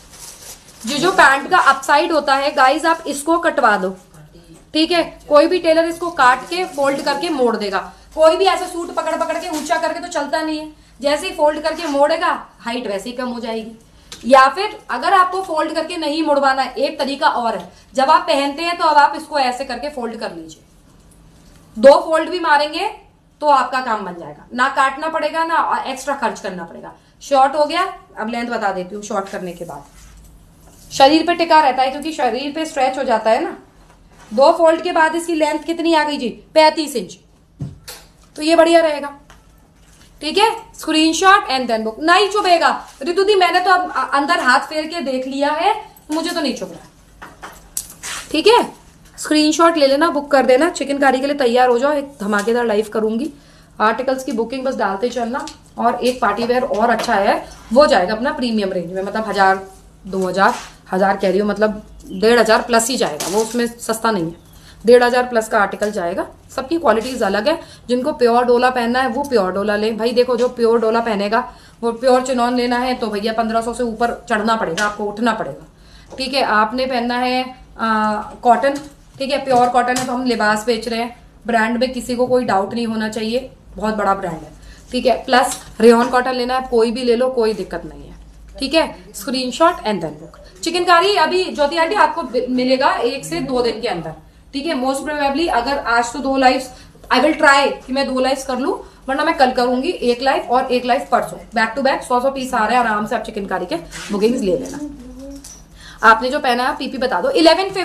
जो पैंट का अपसाइड होता है गाइज, आप इसको कटवा दो, ठीक है। कोई भी टेलर इसको काट के फोल्ड करके मोड़ देगा, कोई भी ऐसा सूट पकड़ पकड़ के ऊंचा करके तो चलता नहीं है, जैसे ही फोल्ड करके मोड़ेगा हाइट वैसे ही कम हो जाएगी। या फिर अगर आपको फोल्ड करके नहीं मुड़वाना है, एक तरीका और है, जब आप पहनते हैं तो अब आप इसको ऐसे करके फोल्ड कर लीजिए, 2 फोल्ड भी मारेंगे तो आपका काम बन जाएगा, ना काटना पड़ेगा ना एक्स्ट्रा खर्च करना पड़ेगा। शॉर्ट हो गया, अब लेंथ बता देती हूँ। शॉर्ट करने के बाद शरीर पे टिका रहता है, क्योंकि शरीर पे स्ट्रेच हो जाता है ना। 2 फोल्ड के बाद इसकी लेंथ कितनी आ गई जी? 35 इंच। तो ये बढ़िया रहेगा, ठीक है। Screenshot and then book. नहीं चुभेगा रितु दी, मैंने तो अब अंदर हाथ फेर के देख लिया है, मुझे तो नहीं चुभ रहा, ठीक है। स्क्रीनशॉट ले लेना, बुक कर देना। चिकनकारी के लिए तैयार हो जाओ, एक धमाकेदार लाइव करूंगी। आर्टिकल्स की बुकिंग बस डालते चलना। और एक पार्टी वेयर और अच्छा है, वो जाएगा अपना प्रीमियम रेंज में, मतलब 1000 2000 1000 कह रही हूँ, मतलब 1500 प्लस ही जाएगा वो, उसमें सस्ता नहीं है। 1500 प्लस का आर्टिकल जाएगा। सबकी क्वालिटीज अलग है, जिनको प्योर डोला पहनना है वो प्योर डोला ले भाई। देखो जो प्योर डोला पहनेगा वो प्योर चिनॉन लेना है तो भैया 1500 से ऊपर चढ़ना पड़ेगा, आपको उठना पड़ेगा, ठीक है। आपने पहनना है कॉटन, ठीक है, प्योर कॉटन है तो हम लिबास बेच रहे हैं, ब्रांड में किसी को कोई डाउट नहीं होना चाहिए, बहुत बड़ा ब्रांड है, ठीक है। प्लस रेयन कॉटन लेना है, कोई भी ले लो, कोई दिक्कत नहीं है, ठीक है। Screenshot and then book. Chikankari अभी ज्योति आंटी आपको मिलेगा 1 से 2 दिन के अंदर, ठीक है। मोस्ट प्रोबेबली अगर आज तो 2 लाइव्स, आई विल ट्राई कि मैं 2 लाइव्स कर लूं, वरना मैं कल करूंगी 1 लाइव और 1 लाइव परसों, बैक टू बैक 100 पीस आ रहे हैं, आराम से आप चिकनकारी के बुकिंग्स ले लेना। आपने जो पहना है पीपी बता दो।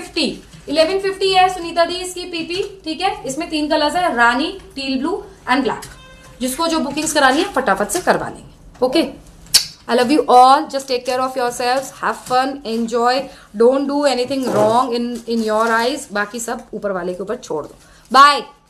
1150 है सुनीता दी इसकी पीपी, ठीक है। इसमें 3 कलर्स है, रानी, टील ब्लू एंड ब्लैक। जिसको जो बुकिंग्स करानी है फटाफट से करवा लेंगे, okay. I love you all. Just take care of yourselves. Have fun. Enjoy. Don't do anything wrong in your eyes. बाकी सब ऊपर वाले के ऊपर छोड़ दो. Bye.